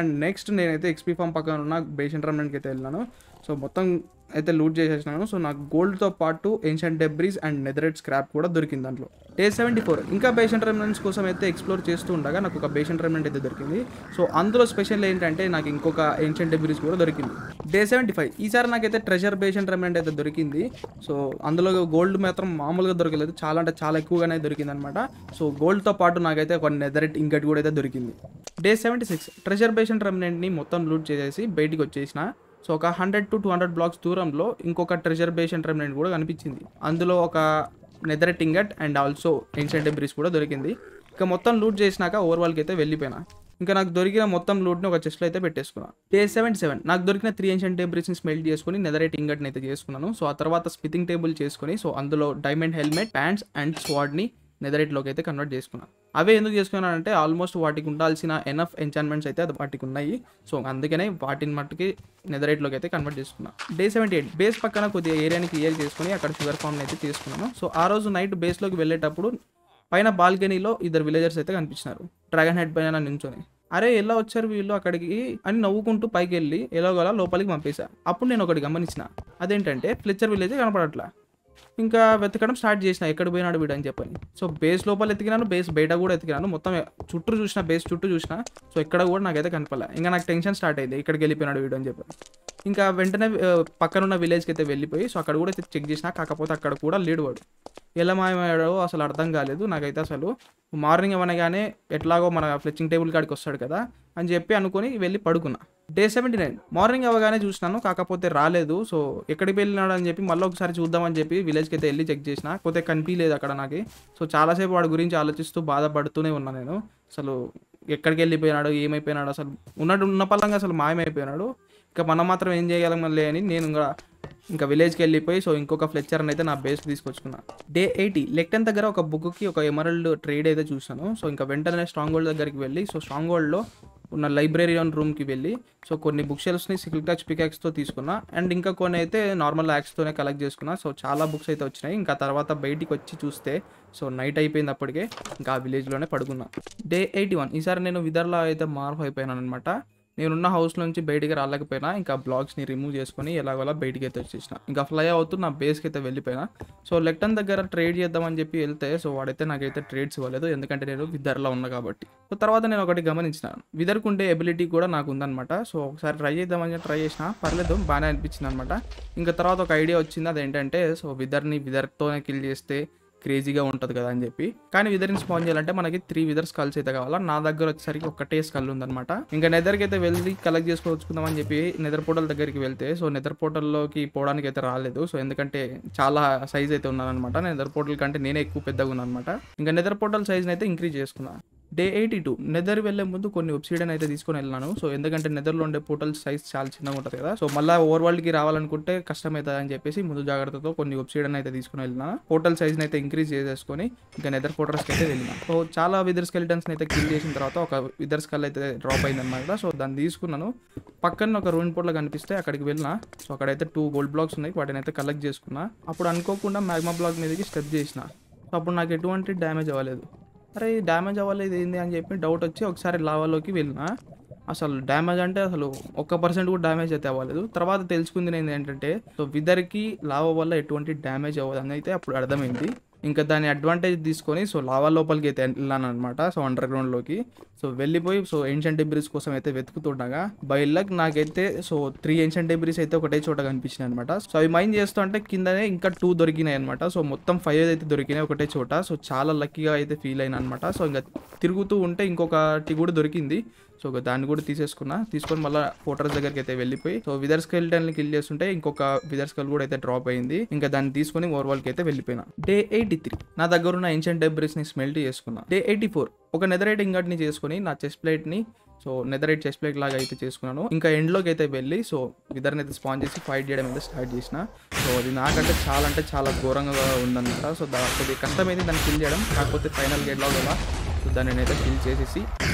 అండ్ నెక్స్ట్ నేనైతే ఎక్స్పీ ఫామ్ పక్కన ఉన్న బేషన్ రెమినెంట్కి అయితే వెళ్ళాను. సో మొత్తం అయితే లూట్ చేసేసినాను. సో నాకు గోల్డ్తో పాటు ancient debris and netherite scrap కూడా దొరికింది దాంట్లో. డే సెవెంటీ ఫోర్ ఇంకా బేషన్ రెమినెంట్స్ కోసం అయితే ఎక్స్ప్లోర్ చేస్తూ ఉండగా నాకు ఒక బేషన్ రెమినెంట్ అయితే దొరికింది. సో అందులో స్పెషల్ ఏంటంటే నాకు ఇంకొక ఏన్షియంట్ డెబ్రీస్ కూడా దొరికింది. డే సెవెంటీ ఫైవ్ ఈసారి నాకైతే ట్రెజర్ బేషన్ రెమినెంట్ అయితే దొరికింది. సో అందులో గోల్డ్ మాత్రం మామూలుగా దొరకలేదు, చాలా అంటే చాలా ఎక్కువగానే దొరికింది అనమాట. సో గోల్డ్తో పాటు నాకైతే ఒక నెదరైట్ ఇంగట్ కూడా అయితే దొరికింది. Day seventy six treasure bastion రెమినెంట్ని మొత్తం లూట్ చేసేసి బయటికి వచ్చేసిన. సో ఒక hundred to two hundred blocks దూరంలో ఇంకొక ట్రెజర్ బేషన్ రెమినెంట్ కూడా కనిపించింది. అందులో ఒక netherite ingot and also ancient debris కూడా దొరికింది. ఇక మొత్తం లూట్ చేసినాక ఓవర్వాల్కి అయితే వెళ్ళిపోయినా. ఇంకా నాకు దొరికిన మొత్తం లూట్ని ఒక చెస్ట్లో అయితే పెట్టేసుకున్నా. డే సెవెంటీ సెవెన్ నాకు దొరికిన త్రీ ఏన్షియంట్ డెబ్రీస్ని స్మెల్ట్ చేసుకుని నెదరైట్ ఇంగట్ని అయితే చేసుకున్నాను. సో ఆ తర్వాత స్మితింగ్ టేబుల్ చేసుకుని సో అందులో డైమండ్ హెల్మెట్, ప్యాంట్స్ అండ్ స్వాడ్ని నెదరైట్లోకి అయితే కన్వర్ట్ చేసుకున్నాను. అవే ఎందుకు చేసుకున్నానంటే ఆల్మోస్ట్ వాటికి ఉండాల్సిన ఎనఫ్ ఎంచాన్మెంట్స్ అయితే అది వాటికి ఉన్నాయి. సో అందుకనే వాటిని మట్టుకి నెదరైట్లోకి అయితే కన్వర్ట్ చేసుకున్నాను. డే సెవెంటీ ఎయిట్ బేస్ పక్కన కొద్దిగా ఏరియాని క్లియర్ చేసుకుని అక్కడ షుగర్ ఫామ్ని అయితే చేసుకున్నాను. సో ఆ రోజు నైట్ బేస్లోకి వెళ్ళేటప్పుడు పైన బాల్కనీలో ఇద్దరు విలేజర్స్ అయితే కనిపించినారు డ్రాగన్ హెడ్ పైన నించొని. అరే ఎలా వచ్చారు వీళ్ళు అక్కడికి అని నవ్వుకుంటూ పైకి వెళ్ళి ఎలాగోలా లోపలికి పంపేశా. అప్పుడు నేను ఒకటి గమనించిన, అదేంటంటే ఫ్లెచర్ విలేజ్ కనపడట్లా. ఇంకా వెతకడం స్టార్ట్ చేసిన ఎక్కడ పోయినాడు వీడు అని చెప్పని. సో బేస్ లోపల ఎతికినాను, బేస్ బయట కూడా ఎతికినాను, మొత్తం చుట్టూ చూసిన, బేస్ చుట్టూ చూసిన. సో ఎక్కడ కూడా నాకైతే కనపడలే. ఇంకా నాకు టెన్షన్ స్టార్ట్ అయింది, ఇక్కడికి వెళ్ళిపోయినాడు వీడు అని చెప్పని. ఇంకా వెంటనే పక్కనున్న విలేజ్కి అయితే వెళ్ళిపోయి సో అక్కడ కూడా చెక్ చేసిన, కాకపోతే అక్కడ కూడా లేడు వాడు. ఎలా మాయమయ్యాడో అసలు అర్థం కాలేదు నాకైతే. అసలు మార్నింగ్ అవనగానే ఎట్లాగో మన ఫ్లెచింగ్ టేబుల్ కాడికి వస్తాడు కదా అని చెప్పి అనుకుని వెళ్ళి పడుకున్నా. డే సెవెంటీ నైన్ మార్నింగ్ అవగానే చూసినాను, కాకపోతే రాలేదు. సో ఎక్కడికి వెళ్ళినాడు అని చెప్పి మళ్ళీ ఒకసారి చూద్దామని చెప్పి విలేజ్కి అయితే వెళ్ళి చెక్ చేసిన, కాకపోతే కనిపించలేదు అక్కడ నాకు. సో చాలాసేపు వాడి గురించి ఆలోచిస్తూ బాధపడుతూనే ఉన్నా నేను. అసలు ఎక్కడికి వెళ్ళిపోయినాడు, ఏమైపోయినాడు, అసలు ఉన్నట్టు ఉన్న పలంగా అసలు మాయమైపోయినాడు. ఇంకా మనం మాత్రం ఏం చేయగలం మళ్ళీ అని నేను ఇంకా ఇంకా విలేజ్కి వెళ్ళిపోయి సో ఇంకొక ఫ్లెక్చర్ని అయితే నా బేస్ తీసుకొచ్చుకున్నా. డే ఎయిటీ లెక్టన్ దగ్గర ఒక బుక్కి ఒక ఎమరల్డ్ ట్రేడ్ అయితే చూసాను. సో ఇంకా వెంటనే స్ట్రాంగ్ హోల్డ్ దగ్గరికి వెళ్ళి సో స్ట్రాంగ్ హోల్డ్లో ఉన్న లైబ్రరీయన్ రూమ్కి వెళ్ళి సో కొన్ని బుక్ షెల్ఫ్స్ని సికిల్ టచ్ పికాక్స్తో తీసుకున్నా. అండ్ ఇంకా కొన్ని అయితే నార్మల్ యాక్స్తోనే కలెక్ట్ చేసుకున్నా. సో చాలా బుక్స్ అయితే వచ్చినాయి. ఇంకా తర్వాత బయటికి వచ్చి చూస్తే సో నైట్ అయిపోయింది అప్పటికే. ఇంకా ఆ విలేజ్లోనే పడుకున్నా. డే ఎయిటీ వన్ ఈసారి నేను విదర్లా అయితే మార్పు అయిపోయినాను అనమాట. నేనున్న హౌస్ నుంచి బయటికి రాలేకపోయినా ఇంకా బ్లాగ్స్ని రిమూవ్ చేసుకొని ఎలాగోలా బయటికి అయితే వచ్చేసిన. ఇంకా ఫ్లై అవుతూ నా బేస్కి అయితే వెళ్ళిపోయినా. సో లెక్టన్ దగ్గర ట్రేడ్ చేద్దామని చెప్పి వెళ్తే సో వాడైతే నాకైతే ట్రేడ్స్ ఇవ్వలేదు, ఎందుకంటే నేను విదర్లో ఉన్నా కాబట్టి. సో తర్వాత నేను ఒకటి గమనించినాను, విదర్కు ఉండే ఎబిలిటీ కూడా నాకు ఉందన్నమాట. సో ఒకసారి ట్రై చేద్దామని ట్రై చేసిన, పర్లేదు బాగానే అనిపించింది అనమాట. ఇంకా తర్వాత ఒక ఐడియా వచ్చింది, అదేంటంటే సో విదర్ని విదర్తోనే కిల్ చేస్తే క్రేజీగా ఉంటుంది కదా అని చెప్పి. కానీ విదర్ని స్పాన్ చేయాలంటే మనకి త్రీ విదర్ స్కల్స్ అయితే కావాలా. నా దగ్గర వచ్చేసరికి ఒకటే స్కల్ ఉందన్నమాట. ఇంకా నెదర్కి అయితే వెళ్ళి కలెక్ట్ చేసుకొచ్చుకుందాం అని చెప్పి నెదర్ పోర్టల్ దగ్గరికి వెళ్తే సో నెదర్ పోర్టల్లోకి పోవడానికి అయితే రాలేదు. సో ఎందుకంటే చాలా సైజ్ అయితే ఉన్నాను అనమాట. నెదర్ పోర్టల్ కంటే నేనే ఎక్కువ పెద్దగా ఉన్నాను అనమాట. ఇంకా నెదర్ పోర్టల్ సైజ్ని అయితే ఇంక్రీజ్ చేసుకున్నా. డే ఎయిటీ టూ నెదర్ వెళ్ళే ముందు కొన్ని ఒబ్సిడియన్ అయితే తీసుకొని వెళ్ళాను. సో ఎందుకంటే నెదర్లో ఉండే పోర్టల్ సైజ్ చాలా చిన్నగా ఉంటుంది కదా. సో మళ్ళీ ఓవర్ వరల్డ్కి రావాలనుకుంటే కష్టమవుతుంది అని చెప్పేసి ముందు జాగ్రత్తతో కొన్ని ఒబ్సిడియన్ అయితే తీసుకుని వెళ్ళినా. పోర్టల్ సైజ్ని అయితే ఇంక్రీజ్ చేసేసుకొని ఇంకా నెదర్ పోర్టల్స్కి అయితే వెళ్ళినా. సో చాలా విదర్ స్కెలిటన్స్ని అయితే కిల్ చేసిన తర్వాత ఒక విదర్ స్కల్ అయితే డ్రాప్ అయింది అనమాట. సో దాన్ని తీసుకున్నాను. పక్కన ఒక రూయిన్ పోర్టల్ కనిపిస్తే అక్కడికి వెళ్ళినా. సో అక్కడైతే టూ గోల్డ్ బ్లాక్స్ ఉన్నాయి, వాటిని అయితే కలెక్ట్ చేసుకున్నా. అప్పుడు అనుకోకుండా మ్యాగ్మా బ్లాక్ మీదకి స్టెప్ చేసిన. సో అప్పుడు నాకు ఎటువంటి డ్యామేజ్ అవ్వలేదు. అరే డ్యామేజ్ అవ్వలేదు ఏంది అని చెప్పి డౌట్ వచ్చి ఒకసారి లావాలోకి వెళ్ళినా. అసలు డ్యామేజ్ అంటే అసలు ఒక్క పర్సెంట్ కూడా డ్యామేజ్ అయితే అవ్వలేదు. తర్వాత తెలుసుకుంది నేను ఏంటంటే సో విదర్కి లావా వల్ల ఎటువంటి డ్యామేజ్ అవ్వదు అని అయితే అప్పుడు అర్థమైంది. ఇంకా దాని అడ్వాంటేజ్ తీసుకొని సో లావా లోపలికి అయితే వెళ్ళాను అనమాట. సో అండర్ గ్రౌండ్లోకి సో వెళ్ళిపోయి సో ఏన్షియంట్ డెబ్రీస్ కోసం అయితే వెతుకుతుండగా బై లక్ నాకైతే సో త్రీ ఏన్షియంట్ డెబ్రీస్ అయితే ఒకటే చోట కనిపించినాయి అనమాట. సో అవి మైన్ చేస్తూ అంటే కిందనే ఇంకా టూ దొరికినాయి అనమాట. సో మొత్తం ఫైవ్ అయితే దొరికినాయి ఒకటే చోట. సో చాలా లక్కీగా అయితే ఫీల్ అయినా అనమాట. సో ఇంకా తిరుగుతూ ఉంటే ఇంకొకటి కూడా దొరికింది. సో దాన్ని కూడా తీసేసుకున్నా. తీసుకొని మళ్ళీ ఫోటోస్ దగ్గరికి అయితే వెళ్ళిపోయి సో విదర్ స్కెలిటన్ని కిల్ చేస్తుంటే ఇంకొక విదర్ స్కెల్ కూడా అయితే డ్రాప్ అయింది. ఇంకా దాన్ని తీసుకొని ఓవర్వాల్కి అయితే వెళ్ళిపోయినా. డే ఎయిటీ త్రీ నా దగ్గర ఉన్న ఏన్షియంట్ డెబ్రీస్ ని స్మెల్ట్ చేసుకున్నా. డే ఎయిటీ ఫోర్ ఒక నెదరైట్ ఇంగట్ ని చేసుకుని నా చెస్ట్ ప్లేట్ ని సో నెదరైట్ చెస్ట్ ప్లేట్ లాగా అయితే చేసుకున్నాను. ఇంకా ఎండ్లోకి అయితే వెళ్ళి సో విదర్ని అయితే స్పాన్ చేసి ఫైట్ చేయడం అయితే స్టార్ట్ చేసిన. సో అది నాకంటే చాలా అంటే చాలా ఘోరంగా ఉందన్నమాట. సో దా కొద్దిగా కష్టమైంది దాన్ని కిల్ చేయడం. కాకపోతే ఫైనల్ గేట్ లాగా సో దాన్ని నేనైతే కిల్ చేసేసి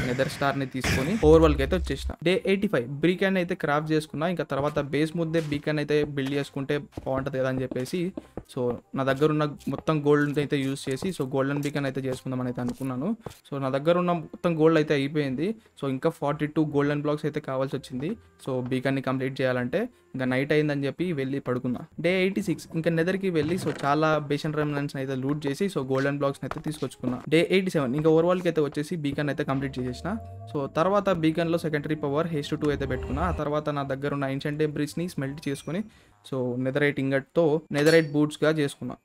నెదర్ స్టార్ ని తీసుకొని ఓవర్ వరల్డ్ కి అయితే వచ్చేసిన. డే ఎయిటీ ఫైవ్ బీకాన్ అయితే క్రాఫ్ట్ చేసుకున్నా. ఇంకా తర్వాత బేస్ ముద్దే బీకాన్ అయితే బిల్డ్ చేసుకుంటే బాగుంటది కదా అని చెప్పేసి సో నా దగ్గర ఉన్న మొత్తం గోల్డ్ అయితే యూజ్ చేసి సో గోల్డెన్ బీకాన్ అయితే చేసుకుందామని అయితే అనుకున్నాను. సో నా దగ్గర ఉన్న మొత్తం గోల్డ్ అయితే అయిపోయింది. సో ఇంకా ఫార్టీ టూ గోల్డెన్ బ్లాక్స్ అయితే కావాల్సి వచ్చింది సో బీకాన్ని కంప్లీట్ చేయాలంటే. ఇంకా నైట్ అయిందని చెప్పి వెళ్ళి పడుకున్నా. డే ఎయిటీ సిక్స్ ఇంకా నెదర్కి వెళ్ళి సో చాలా బేషన్ రెమినెంట్స్ అయితే లూట్ చేసి సో గోల్డెన్ బ్లాక్స్ అయితే తీసుకొచ్చుకున్నా. డే ఎయిటీ సెవెన్ ఇంకా ఓవరాల్ కి అయితే వచ్చేసి బీకాన్ అయితే కంప్లీట్ చేసేసిన. సో తర్వాత బీకాన్ లో సెకండరీ పవర్ హేస్ట్ టూ అయితే పెట్టుకున్నా. ఆ తర్వాత నా దగ్గర ఉన్న ఏన్షియంట్ డెబ్రిస్ ని స్మెల్ట్ చేసుకుని సో నెదరైట్ ఇంగట్ తో నెదరైట్ బూట్స్ గా చేసుకున్నా.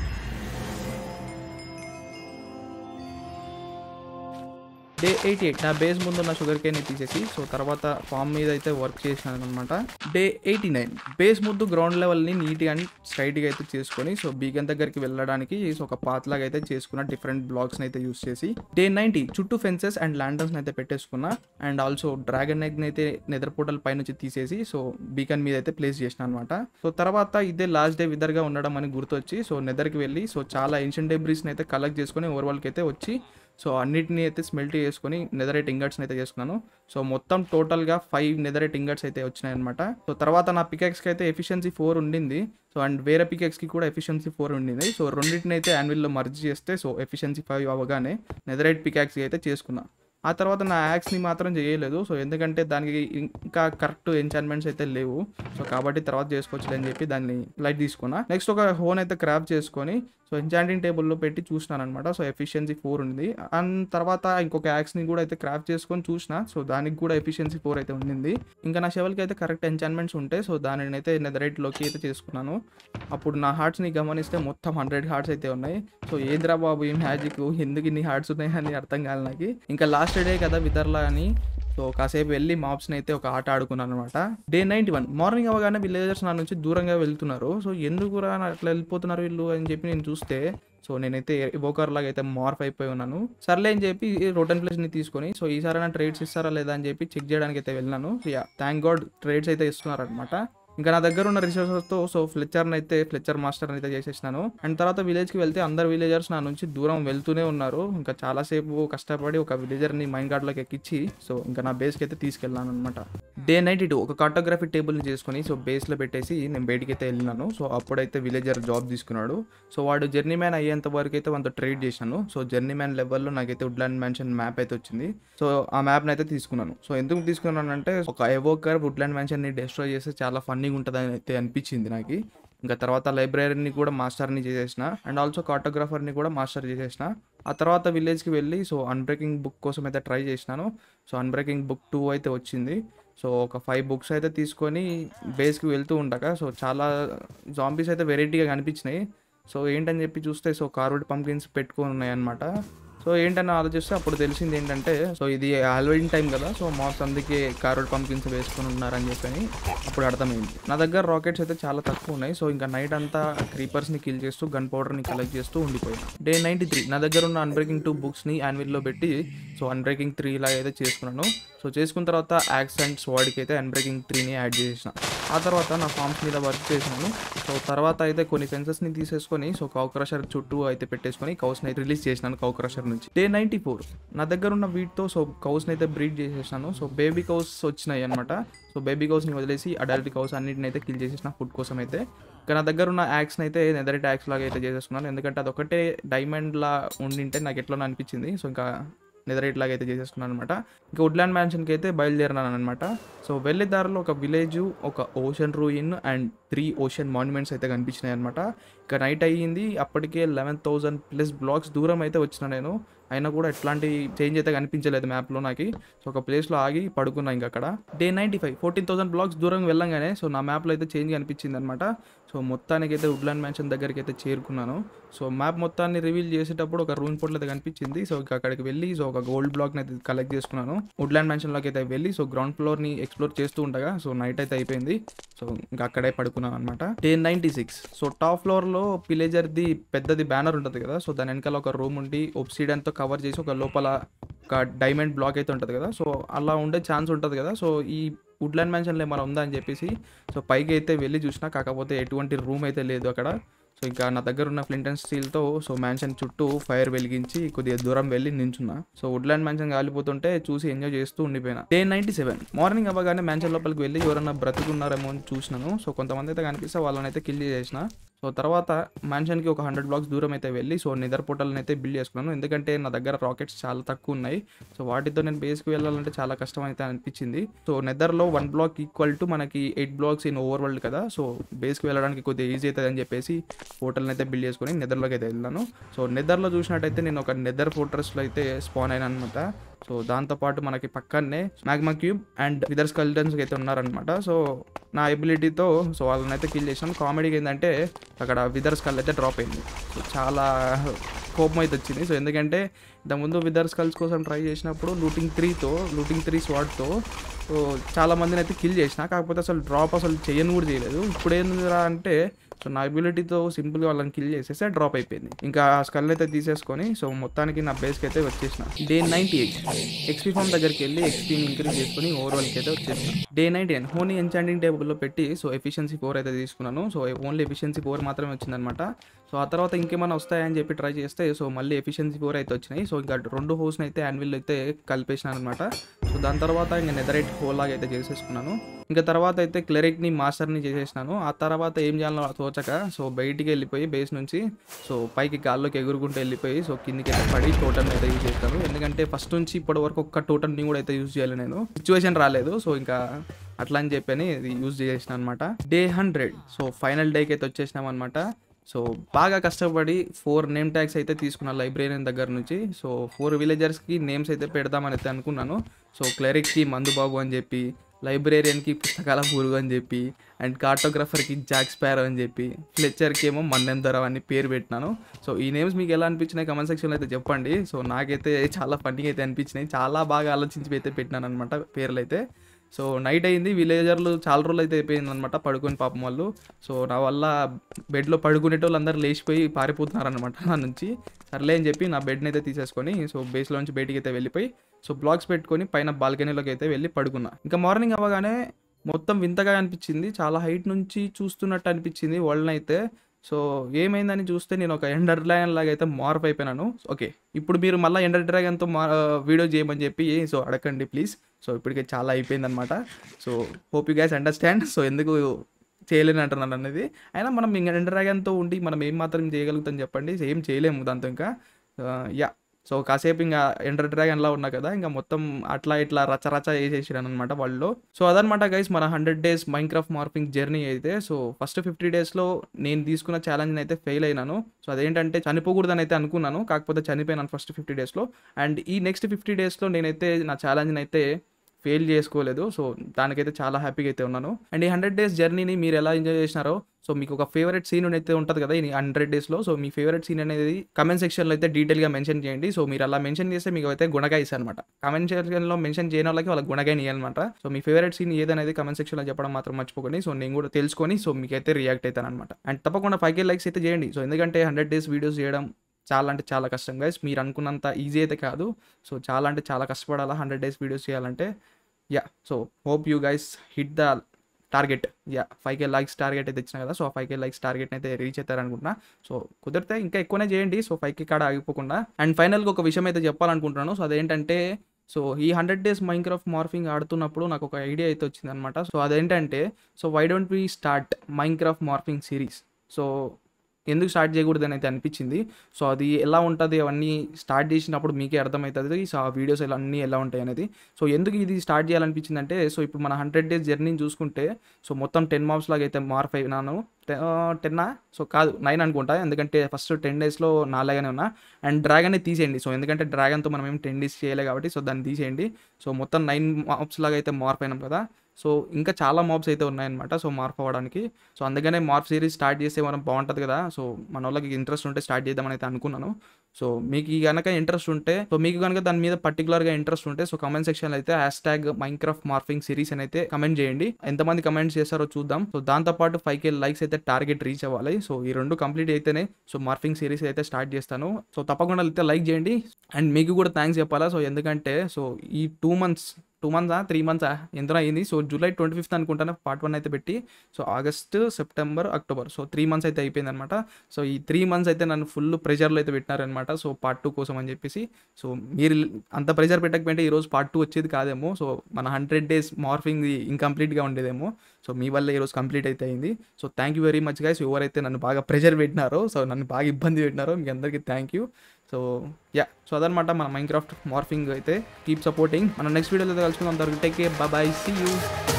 డే ఎయిటీ ఎయిట్ నా బేస్ ముందు ఉన్న షుగర్ కేన్ తీసేసి సో తర్వాత ఫామ్ మీద అయితే వర్క్ చేసినాను అనమాట. డే ఎయిటీ నైన్ బేస్ ముందు గ్రౌండ్ లెవెల్ని నీట్గా అండ్ స్ట్రైట్గా అయితే చేసుకొని సో బీగన్ దగ్గరికి వెళ్ళడానికి సో ఒక పాత్ లాగా అయితే చేసుకున్న డిఫరెంట్ బ్లాక్స్ని అయితే యూస్ చేసి. డే నైన్టీ చుట్టూ ఫెన్సెస్ అండ్ ల్యాండర్స్ని అయితే పెట్టేసుకున్నా. అండ్ ఆల్సో డ్రాగన్ ఎగ్ని అయితే నెదర్ పోర్టల్ పై నుంచి తీసేసి సో బీకన్ మీద అయితే ప్లేస్ చేసిన అనమాట. సో తర్వాత ఇదే లాస్ట్ డే విదర్గా ఉండడం అని గుర్తొచ్చి సో నెదర్కి వెళ్ళి సో చాలా ఏన్షియంట్ డెబ్రిస్ని అయితే కలెక్ట్ చేసుకొని ఓవర్వాల్కి అయితే వచ్చి సో అన్నిటిని అయితే స్మెల్ట్ చేసుకొని నెదరైట్ ఇంగట్స్ని అయితే చేసుకున్నాను. సో మొత్తం టోటల్గా ఫైవ్ నెదరైట్ ఇంగట్స్ అయితే వచ్చినాయి అనమాట. సో తర్వాత నా పికాక్స్కి అయితే ఎఫిషియన్సీ ఫోర్ ఉండింది. సో అండ్ వేరే పికాక్స్కి కూడా ఎఫిషియన్సీ ఫోర్ ఉండింది. సో రెండింటిని అయితే యాన్విల్లో మర్జ్ చేస్తే సో ఎఫిషియన్సీ ఫైవ్ అవ్వగానే నెదరైట్ పికాక్స్కి అయితే చేసుకున్నా. ఆ తర్వాత నా యాక్స్ని మాత్రం చేయలేదు. సో ఎందుకంటే దానికి ఇంకా కరెక్ట్ ఎంచాన్మెంట్స్ అయితే లేవు. సో కాబట్టి తర్వాత చేసుకోవచ్చు అని చెప్పి దాన్ని లైట్ తీసుకున్నా. నెక్స్ట్ ఒక హోన్ అయితే క్రాఫ్ట్ చేసుకొని సో ఎంచాంటింగ్ టేబుల్లో పెట్టి చూసినాను అనమాట. సో ఎఫిషియన్సీ ఫోర్ ఉంది. అండ్ తర్వాత ఇంకొక యాక్స్ని కూడా అయితే క్రాఫ్ట్ చేసుకొని చూసిన. సో దానికి కూడా ఎఫిషియన్సీ ఫోర్ అయితే ఉండింది. ఇంకా నా షెవెల్కి అయితే కరెక్ట్ ఎంచాన్మెంట్స్ ఉంటే సో దానిని అయితే నెదరైట్లోకి అయితే చేసుకున్నాను. అప్పుడు నా హార్ట్స్ని గమనిస్తే మొత్తం హండ్రెడ్ హార్ట్స్ అయితే ఉన్నాయి. సో ఏంద్రా బాబు ఈ మ్యాజిక్, ఎందుకు ఇన్ని హార్ట్స్ ఉన్నాయి అని అర్థం కాదు నాకు. ఇంకా లాస్ట్ డే కదా విదర్లా అని సో కాసేపు వెళ్ళి మాప్స్ని అయితే ఒక ఆట ఆడుకున్నాను అనమాట. డే నైన్టీ వన్ మార్నింగ్ అవగానే విలేజర్స్ నా నుంచి దూరంగా వెళ్తున్నారు. సో ఎందుకు రా అట్లా వెళ్ళిపోతున్నారు వీళ్ళు అని చెప్పి నేను చూస్తే సో నేనైతే ఎవోకర్ లాగా అయితే మార్ఫ్ అయిపోయి ఉన్నాను. సర్లే అని చెప్పి రోటన్ ప్లేస్ని తీసుకొని సో ఈసారి నా ట్రేడ్స్ ఇస్తారా లేదా అని చెప్పి చెక్ చేయడానికి అయితే వెళ్ళినాను. యా థ్యాంక్ గాడ్ ట్రేడ్స్ అయితే ఇస్తున్నారు అనమాట. ఇంకా నా దగ్గర ఉన్న రిసోర్సెస్తో సో ఫ్లెచర్ని అయితే ఫ్లెచర్ మాస్టర్ అయితే చేసేసినాను. అండ్ తర్వాత విలేజ్కి వెళ్తే అందరు విలేజర్స్ నా నుంచి దూరం వెళ్తూనే ఉన్నారు. ఇంకా చాలాసేపు కష్టపడి ఒక విలేజర్ని మైండ్ గార్డ్లోకి ఎక్కించి సో ఇంకా నా బేస్కి అయితే తీసుకెళ్ళాను అనమాట. డే నైన్టీ టూ ఒక కార్టోగ్రఫీ టేబుల్ని చేసుకొని సో బేస్లో పెట్టేసి నేను బయటికి అయితే వెళ్ళినాను. సో అప్పుడైతే విలేజర్ జాబ్ తీసుకున్నాడు. సో వాడు జర్నీ మ్యాన్ అయ్యేంత వరకు అయితే వాళ్ళతో ట్రేడ్ చేశాను. సో జర్నీ మ్యాన్ లెవెల్లో నాకైతే వుడ్లాండ్ మ్యాన్షన్ మ్యాప్ అయితే వచ్చింది. సో ఆ మ్యాప్ని అయితే తీసుకున్నాను. సో ఎందుకు తీసుకున్నాను అంటే ఒక ఎవోకర్ వుడ్లాండ్ మ్యాన్షన్ని డిస్ట్రాయ్ చేస్తే చాలా ఫన్నీ ఉంటుంది అయితే అనిపించింది నాకు. ఇంకా తర్వాత లైబ్రరీని కూడా మాస్టర్ని చేసేసిన అండ్ ఆల్సో కార్టోగ్రాఫర్ని కూడా మాస్టర్ చేసేసిన. ఆ తర్వాత విలేజ్కి వెళ్ళి సో అన్బ్రేకింగ్ బుక్ కోసం అయితే ట్రై చేసినాను. సో అన్బ్రేకింగ్ బుక్ టూ అయితే వచ్చింది. సో ఒక ఫైవ్ బుక్స్ అయితే తీసుకొని బేస్కి వెళ్తూ ఉండగా సో చాలా జాంబీస్ అయితే వెరైటీగా కనిపించినాయి. సో ఏంటని చెప్పి చూస్తే సో కార్వుడ్ పంప్కిన్స్ పెట్టుకొని ఉన్నాయి అనమాట. సో ఏంటని ఆలోచిస్తే అప్పుడు తెలిసింది ఏంటంటే సో ఇది హాలోవీన్ టైం కదా సో మాప్స్ అందుకే కార్వుడ్ పంప్కిన్స్ వేసుకొని ఉన్నారని చెప్పని అప్పుడు అర్థమైంది. నా దగ్గర రాకెట్స్ అయితే చాలా తక్కువ ఉన్నాయి. సో ఇంకా నైట్ అంతా క్రీపర్స్ని కిల్ చేస్తూ గన్ పౌడర్ని కలెక్ట్ చేస్తూ ఉండిపోయాను. డే నైన్టీ త్రీ నా దగ్గర ఉన్న అన్బ్రేకింగ్ టూ బుక్స్ని యాన్విల్లో పెట్టి సో అన్బ్రేకింగ్ త్రీ ఇలా అయితే చేసుకున్నాను. సో చేసుకున్న తర్వాత యాక్స్ అండ్ స్వాడ్కి అయితే అన్బ్రేకింగ్ త్రీని యాడ్ చేసిన. ఆ తర్వాత నా ఫార్మ్స్ మీద వర్క్ చేసినాను. సో తర్వాత అయితే కొన్ని ఫెన్సెస్ని తీసేసుకొని సో కౌ క్రషర్ చుట్టూ అయితే పెట్టేసుకొని కౌస్ని అయితే రిలీజ్ చేసినాను కౌ క్రషర్ నుంచి. డే నైన్టీ ఫోర్ నా దగ్గర ఉన్న వీటితో సో కౌస్ని అయితే బ్రీడ్ చేసేసాను. సో బేబీ కౌస్ వచ్చినాయి అనమాట. సో బేబీ కౌస్ని వదిలేసి అడల్ట్ కౌస్ అన్నింటిని అయితే కిల్ చేసేసిన ఫుడ్ కోసం అయితే. ఇంకా నా దగ్గర ఉన్న యాక్స్ని అయితే నెదరైట్ యాక్స్ లాగా అయితే చేసేసుకున్నాను. ఎందుకంటే అదొకటే డైమండ్లా ఉండింటే నాకు ఎట్లా అనిపించింది. సో ఇంకా నెదరైట్ లాగా అయితే చేసేసుకున్నాను అనమాట. ఇంకా వుడ్లాండ్ మ్యాన్షన్కి అయితే బయలుదేరినాను అనమాట. సో వెళ్ళే దారిలో ఒక విలేజ్, ఒక ocean ruin and three ocean monuments అయితే కనిపించినాయి అనమాట. ఇంకా నైట్ అయ్యింది. అప్పటికే లెవెన్ థౌజండ్ ప్లస్ బ్లాక్స్ దూరం అయితే వచ్చిన నేను. అయినా కూడా ఎట్లాంటి చేంజ్ అయితే కనిపించలేదు మ్యాప్లో నాకు. సో ఒక ప్లేస్లో ఆగి పడుకున్నా ఇంకా అక్కడ. Day ninety five fourteen thousand blocks దూరం వెళ్ళంగానే సో నా మ్యాప్లో అయితే చేంజ్ కనిపించింది అనమాట. సో మొత్తానికి అయితే వుడ్లాండ్ మ్యాన్షన్ దగ్గరికి అయితే చేరుకున్నాను. సో మ్యాప్ మొత్తాన్ని రివీల్ చేసేటప్పుడు ఒక రూన్ పోర్టల్ అయితే కనిపించింది. సో ఇంకా అక్కడికి వెళ్ళి సో ఒక గోల్డ్ బ్లాక్ని అయితే కలెక్ట్ చేసుకున్నాను. వుడ్లాండ్ మ్యాన్షన్లోకి అయితే వెళ్ళి సో గ్రౌండ్ ఫ్లోర్ని ఎక్స్ప్లోర్ చేస్తూ ఉండగా సో నైట్ అయితే అయిపోయింది. సో ఇంకా అక్కడే పడుకున్నాను అనమాట. Day ninety six so top ఫ్లోర్లో పిలేజర్ది పెద్దది బ్యానర్ ఉంటుంది కదా. సో దాని వెనకాల ఒక రూమ్ ఉండి ఒబ్సిడియన్తో కవర్ చేసి ఒక లోపల ఒక డైమండ్ బ్లాక్ అయితే ఉంటుంది కదా. సో అలా ఉండే ఛాన్స్ ఉంటుంది కదా. సో ఈ వుడ్లాండ్ మ్యాన్షన్లో ఏమైనా ఉందా అని చెప్పేసి సో పైకి అయితే వెళ్ళి చూసినా, కాకపోతే ఎటువంటి రూమ్ అయితే లేదు అక్కడ. సో ఇంకా నా దగ్గర ఉన్న ఫ్లింట్ అండ్ స్టీల్తో సో మ్యాన్షన్ చుట్టూ ఫైర్ వెలిగించి కొద్దిగా దూరం వెళ్ళి నించున్నా. సో వుడ్లాండ్ మ్యాన్షన్ కాలిపోతుంటే చూసి ఎంజాయ్ చేస్తూ ఉండిపోయినా. డే నైన్టీ సెవెన్ మార్నింగ్ అవ్వగానే మ్యాన్షన్ లోపలికి వెళ్ళి ఎవరన్నా బ్రతుకున్నారేమో అని చూసినాను. సో కొంతమంది అయితే కనిపిస్తే వాళ్ళని అయితే కిల్ చేసిన. సో తర్వాత మ్యాన్షన్కి ఒక హండ్రెడ్ బ్లాక్స్ దూరం అయితే వెళ్ళి సో నెదర్ పోర్టల్ని అయితే బిల్డ్ చేసుకున్నాను. ఎందుకంటే నా దగ్గర రాకెట్స్ చాలా తక్కువ ఉన్నాయి. సో వాటితో నేను బేస్కి వెళ్ళాలంటే చాలా కష్టం అయితే అనిపించింది. సో నెదర్లో వన్ బ్లాక్ ఈక్వల్ టు మనకి eight blocks in overworld కదా. సో బేస్కి వెళ్ళడానికి కొద్దిగా ఈజీ అవుతుంది అని చెప్పేసి పోర్టల్ని అయితే బిల్డ్ చేసుకుని నెదర్లోకి అయితే వెళ్ళాను. సో నెదర్లో చూసినట్టయితే నేను ఒక నెదర్ ఫోర్ట్రెస్లో అయితే స్పాన్ అయినా అనమాట. సో దాంతోపాటు మనకి పక్కనే magma cube and wither skeletons అయితే ఉన్నారనమాట. సో నా ఎబిలిటీతో సో వాళ్ళని అయితే కిల్ చేసాను. కామెడీకి ఏంటంటే అక్కడ విదర్ స్కల్ అయితే డ్రాప్ అయింది. సో చాలా కోపం అయితే వచ్చింది. సో ఎందుకంటే ఇంతకుముందు విదర్ స్కల్స్ కోసం ట్రై చేసినప్పుడు లూటింగ్ త్రీతో లూటింగ్ త్రీ స్వాట్తో సో చాలా మందిని అయితే కిల్ చేసిన. కాకపోతే అసలు డ్రాప్ అసలు చేయను కూడా చేయలేదు. ఇప్పుడు ఏందిరా అంటే సో నా ఎబిలిటీతో సింపుల్గా వాళ్ళని కిల్ చేసేసి డ్రాప్ అయిపోయింది. ఇంకా ఆ స్కల్ అయితే తీసేసుకొని సో మొత్తానికి నా బేస్కి అయితే వచ్చేసిన. Day ninety eight XP farm దగ్గరికి వెళ్ళి ఎక్స్పీని ఇంక్రీజ్ చేసుకుని ఓవరాల్కి అయితే వచ్చేసిన. డే నైన్టీ నైన్ హోనీ ఎన్చాంటింగ్ టేబుల్లో పెట్టి సో ఎఫిషియన్సీ ఫోర్ అయితే తీసుకున్నాను. సో ఓన్లీ ఎఫిషియన్సీ ఫోర్ మాత్రమే వచ్చిందనమాట. సో ఆ తర్వాత ఇంకేమైనా వస్తాయని చెప్పి ట్రై చేస్తే సో మళ్ళీ ఎఫిషియన్సీ ఫోర్ అయితే వచ్చినాయి. సో ఇంకా రెండు హోస్ని అయితే యాన్విల్ అయితే కలిపేసినాను అనమాట. సో దాని తర్వాత ఇంకా నెదరైట్ హోల్ లాగా అయితే చేసేసుకున్నాను. ఇంకా తర్వాత అయితే క్లెరిక్ని మాస్టర్ని చేసేసినాను. ఆ తర్వాత ఏం చేయాలో తోచక సో బయటికి వెళ్ళిపోయి బేస్ నుంచి సో పైకి గాల్లోకి ఎగురుకుంటూ వెళ్ళిపోయి సో కిందికి అయితే పడి టోటల్ని అయితే యూజ్ చేస్తాను. ఎందుకంటే ఫస్ట్ నుంచి ఇప్పటి వరకు ఒక్క టోటల్ని కూడా అయితే యూజ్ చేయాలి. నేను సిచ్యువేషన్ రాలేదు. సో ఇంకా అట్లా అని చెప్పని ఇది యూజ్ చేసిన అనమాట. డే హండ్రెడ్ సో ఫైనల్ డేకి అయితే వచ్చేసినాం అనమాట. సో బాగా కష్టపడి ఫోర్ నేమ్ ట్యాగ్స్ అయితే తీసుకున్నాను లైబ్రేరియన్ దగ్గర నుంచి. సో ఫోర్ విలేజర్స్కి నేమ్స్ అయితే పెడదామని అయితే అనుకున్నాను. సో క్లెరిక్కి మందుబాబు అని చెప్పి, లైబ్రేరియన్కి పుస్తకాల పురుగు అని చెప్పి, అండ్ కార్టోగ్రఫర్కి జాక్ స్పారో అని చెప్పి, ఫ్లెచర్కి ఏమో మన్నెందర అని పేరు పెట్టినాను. సో ఈ నేమ్స్ మీకు ఎలా అనిపించినాయి కమెంట్ సెక్షన్లో అయితే చెప్పండి. సో నాకైతే చాలా ఫన్నీగా అయితే అనిపించినాయి. చాలా బాగా ఆలోచించి అయితే పెట్టినాను అనమాట పేర్లు అయితే. సో నైట్ అయింది, విలేజర్లు చాలా రోజులు అయితే అయిపోయింది అనమాట పడుకొని పాపం వాళ్ళు. సో నా వల్ల బెడ్లో పడుకునేటోళ్ళు అందరూ లేచిపోయి పారిపోతున్నారనమాట నా నుంచి. సర్లే అని చెప్పి నా బెడ్ని అయితే తీసేసుకొని సో బేస్లో నుంచి బయటికి అయితే వెళ్ళిపోయి సో బ్లాక్స్ పెట్టుకొని పైన బాల్కనీలోకి అయితే వెళ్ళి పడుకున్నా. ఇంకా మార్నింగ్ అవ్వగానే మొత్తం వింతగా అనిపించింది. చాలా హైట్ నుంచి చూస్తున్నట్టు అనిపించింది వరల్డ్ని అయితే. సో ఏమైందని చూస్తే నేను ఒక ఎండర్ డ్రాగన్ లాగా అయితే మార్పు అయిపోయినాను. ఓకే, ఇప్పుడు మీరు మళ్ళీ ఎండర్ డ్రాగన్తో మా వీడియో చేయమని చెప్పి సో అడగండి ప్లీజ్. సో ఇప్పటికే చాలా అయిపోయింది అనమాట. So hope you guys understand so ఎందుకు చేయలేని అంటున్నాను అనేది. అయినా మనం ఇంకా ఎండర్ డ్రాగన్తో ఉండి మనం ఏం మాత్రం చేయగలుగుతాం చెప్పండి. ఏం చేయలేము దాంతో. ఇంకా యా సో కాసేపు ఇంకా ఎండర్ డ్రాగన్లా ఉన్నా కదా, ఇంకా మొత్తం అట్లా ఇట్లా రచరచ వేసేసాను అనమాట వాళ్ళు. సో అదనమాట గైస్ మన hundred days Minecraft morphing journey అయితే. సో ఫస్ట్ ఫిఫ్టీ డేస్లో నేను తీసుకున్న ఛాలెంజ్ని అయితే ఫెయిల్ అయినాను. సో అదేంటంటే చనిపోకూడదని అయితే అనుకున్నాను, కాకపోతే చనిపోయినాను ఫస్ట్ ఫిఫ్టీ డేస్లో. అండ్ ఈ నెక్స్ట్ ఫిఫ్టీ డేస్లో నేనైతే నా ఛాలెంజ్ని అయితే ఫెయిల్ చేసుకోలేదు. సో దానికైతే చాలా హ్యాపీగా అయితే ఉన్నాను. అండ్ ఈ హండ్రెడ్ డేస్ జర్నీని మీరు ఎలా ఎంజాయ్ చేసినారో, సో మీకు ఒక ఫేవరెట్ సీన్ అయితే ఉంటుంది కదా ఈ హండ్రెడ్ డేస్లో. సో మీ ఫేవరెట్ సీన్ అనేది కమెంట్ సెక్షన్లో అయితే డీటెయిల్గా మెన్షన్ చేయండి. సో మీరు అలా మెన్షన్ చేస్తే మీకు అయితే గుణగా ఇస్తాను అనమాట. కమెంట్ సెక్షన్లో మెన్షన్ చేయని వాళ్ళకి వాళ్ళకి గుణగా ఇవ్వాలన్నమాట. సో మీ ఫేవరెట్ సీన్ ఏదనేది కమెంట్ సెక్షన్లో చెప్పడం మాత్రం మర్చిపోకండి. సో నేను కూడా తెలుసుకొని సో మీకైతే రియాక్ట్ అవుతాను అనమాట. అండ్ తప్పకుండా ఫైవ్ కే లైక్స్ అయితే చేయండి. సో ఎందుకంటే హండ్రెడ్ డేస్ వీడియోస్ చేయడం చాలా అంటే చాలా కష్టం గైస్. మీరు అనుకున్నంత ఈజీ అయితే కాదు. సో చాలా అంటే చాలా కష్టపడాలా హండ్రెడ్ డేస్ వీడియోస్ చేయాలంటే. Yeah so hope you guys hit the target. Yeah five K likes target అయితే ఇచ్చిన కదా. So five K likes target అయితే రీచ్ అవుతారనుకుంటున్నా. సో కుదిరితే ఇంకా ఎక్కువనే చేయండి. సో ఫైవ్ కే కాడ ఆగిపోకుండా. అండ్ ఫైనల్గా ఒక విషయం అయితే చెప్పాలనుకుంటున్నాను. సో అదేంటంటే సో ఈ హండ్రెడ్ డేస్ మైన్క్రాఫ్ట్ మార్ఫింగ్ ఆడుతున్నప్పుడు నాకు ఒక ఐడియా అయితే వచ్చింది అనమాట. సో అదేంటంటే so why don't we start Minecraft morphing series. So ఎందుకు స్టార్ట్ చేయకూడదని అయితే అనిపించింది. సో అది ఎలా ఉంటుంది అవన్నీ స్టార్ట్ చేసినప్పుడు మీకే అర్థమవుతుంది. సో ఆ వీడియోస్ ఎలా అన్నీ ఎలా ఉంటాయి అనేది. సో ఎందుకు ఇది స్టార్ట్ చేయాలనిపించింది అంటే సో ఇప్పుడు మన హండ్రెడ్ డేస్ జర్నీని చూసుకుంటే సో మొత్తం టెన్ మాబ్స్ లాగా అయితే మార్ఫ్ అయినాను. టెన్నా సో కాదు నైన్ అనుకుంటా, ఎందుకంటే ఫస్ట్ టెన్ డేస్లో నాలుగానే ఉన్నా. అండ్ డ్రాగన్ని తీసేయండి. సో ఎందుకంటే డ్రాగన్తో మనం ఏం టెన్ డేస్ చేయలే కాబట్టి సో దాన్ని తీసేయండి. సో మొత్తం నైన్ మాబ్స్ లాగా అయితే మార్ఫ్ అయినాం కదా. సో ఇంకా చాలా మాబ్స్ అయితే ఉన్నాయన్నమాట సో మార్ఫ్ అవ్వడానికి. సో అందుకనే మార్ఫ్ సిరీస్ స్టార్ట్ చేస్తే మనం బాగుంటుంది కదా. సో మన వాళ్ళకి ఇంట్రెస్ట్ ఉంటే స్టార్ట్ చేద్దామని అయితే అనుకున్నాను. సో మీకు కనుక ఇంట్రెస్ట్ ఉంటే సో మీకు కనుక దాని మీద పర్టికులర్గా ఇంట్రెస్ట్ ఉంటే సో కమెంట్ సెక్షన్లో అయితే hashtag Minecraft morphing series అని అయితే కమెంట్ చేయండి. ఎంతమంది కమెంట్స్ చేస్తారో చూద్దాం. సో దాంతోపాటు ఫైవ్ కే లైక్స్ అయితే టార్గెట్ రీచ్ అవ్వాలి. సో ఈ రెండు కంప్లీట్ అయితేనే సో మార్ఫింగ్ సిరీస్ అయితే స్టార్ట్ చేస్తాను. సో తప్పకుండా అయితే లైక్ చేయండి. అండ్ మీకు కూడా థ్యాంక్స్ చెప్పాలా. సో ఎందుకంటే సో ఈ టూ మంత్స్ టూ మంత్సా త్రీ మంత్సా ఎంతో అయింది. సో జూలై ట్వంటీ ఫిఫ్త్ అనుకుంటాను పార్ట్ వన్ అయితే పెట్టి, so August, September, October, so three months అయితే అయిపోయింది అనమాట. సో ఈ త్రీ మంత్స్ అయితే నన్ను ఫుల్ ప్రెషర్లో అయితే పెట్టినారనమాట, సో పార్ట్ టూ కోసం అని చెప్పేసి. సో మీరు అంత ప్రెషర్ పెట్టకపోతే ఈరోజు పార్ట్ టూ వచ్చేది కాదేమో. సో మన హండ్రెడ్ డేస్ మార్ఫింగ్ ఇంకంప్లీట్గా ఉండేదేమో. సో మీ వల్ల ఈరోజు కంప్లీట్ అయితే అయింది. So thank you very much guys, ఎవరైతే నన్ను బాగా ప్రెషర్ పెట్టినారో, సో నన్ను బాగా ఇబ్బంది పెట్టినారో మీకు అందరికీ thank you. So yeah, so అదనమాట మన మైన్క్రాఫ్ట్ మార్ఫింగ్ అయితే. Keep supporting. మనం నెక్స్ట్ వీడియోలో కలుసుకుందాం. అందరికీ take care, bye bye, see you.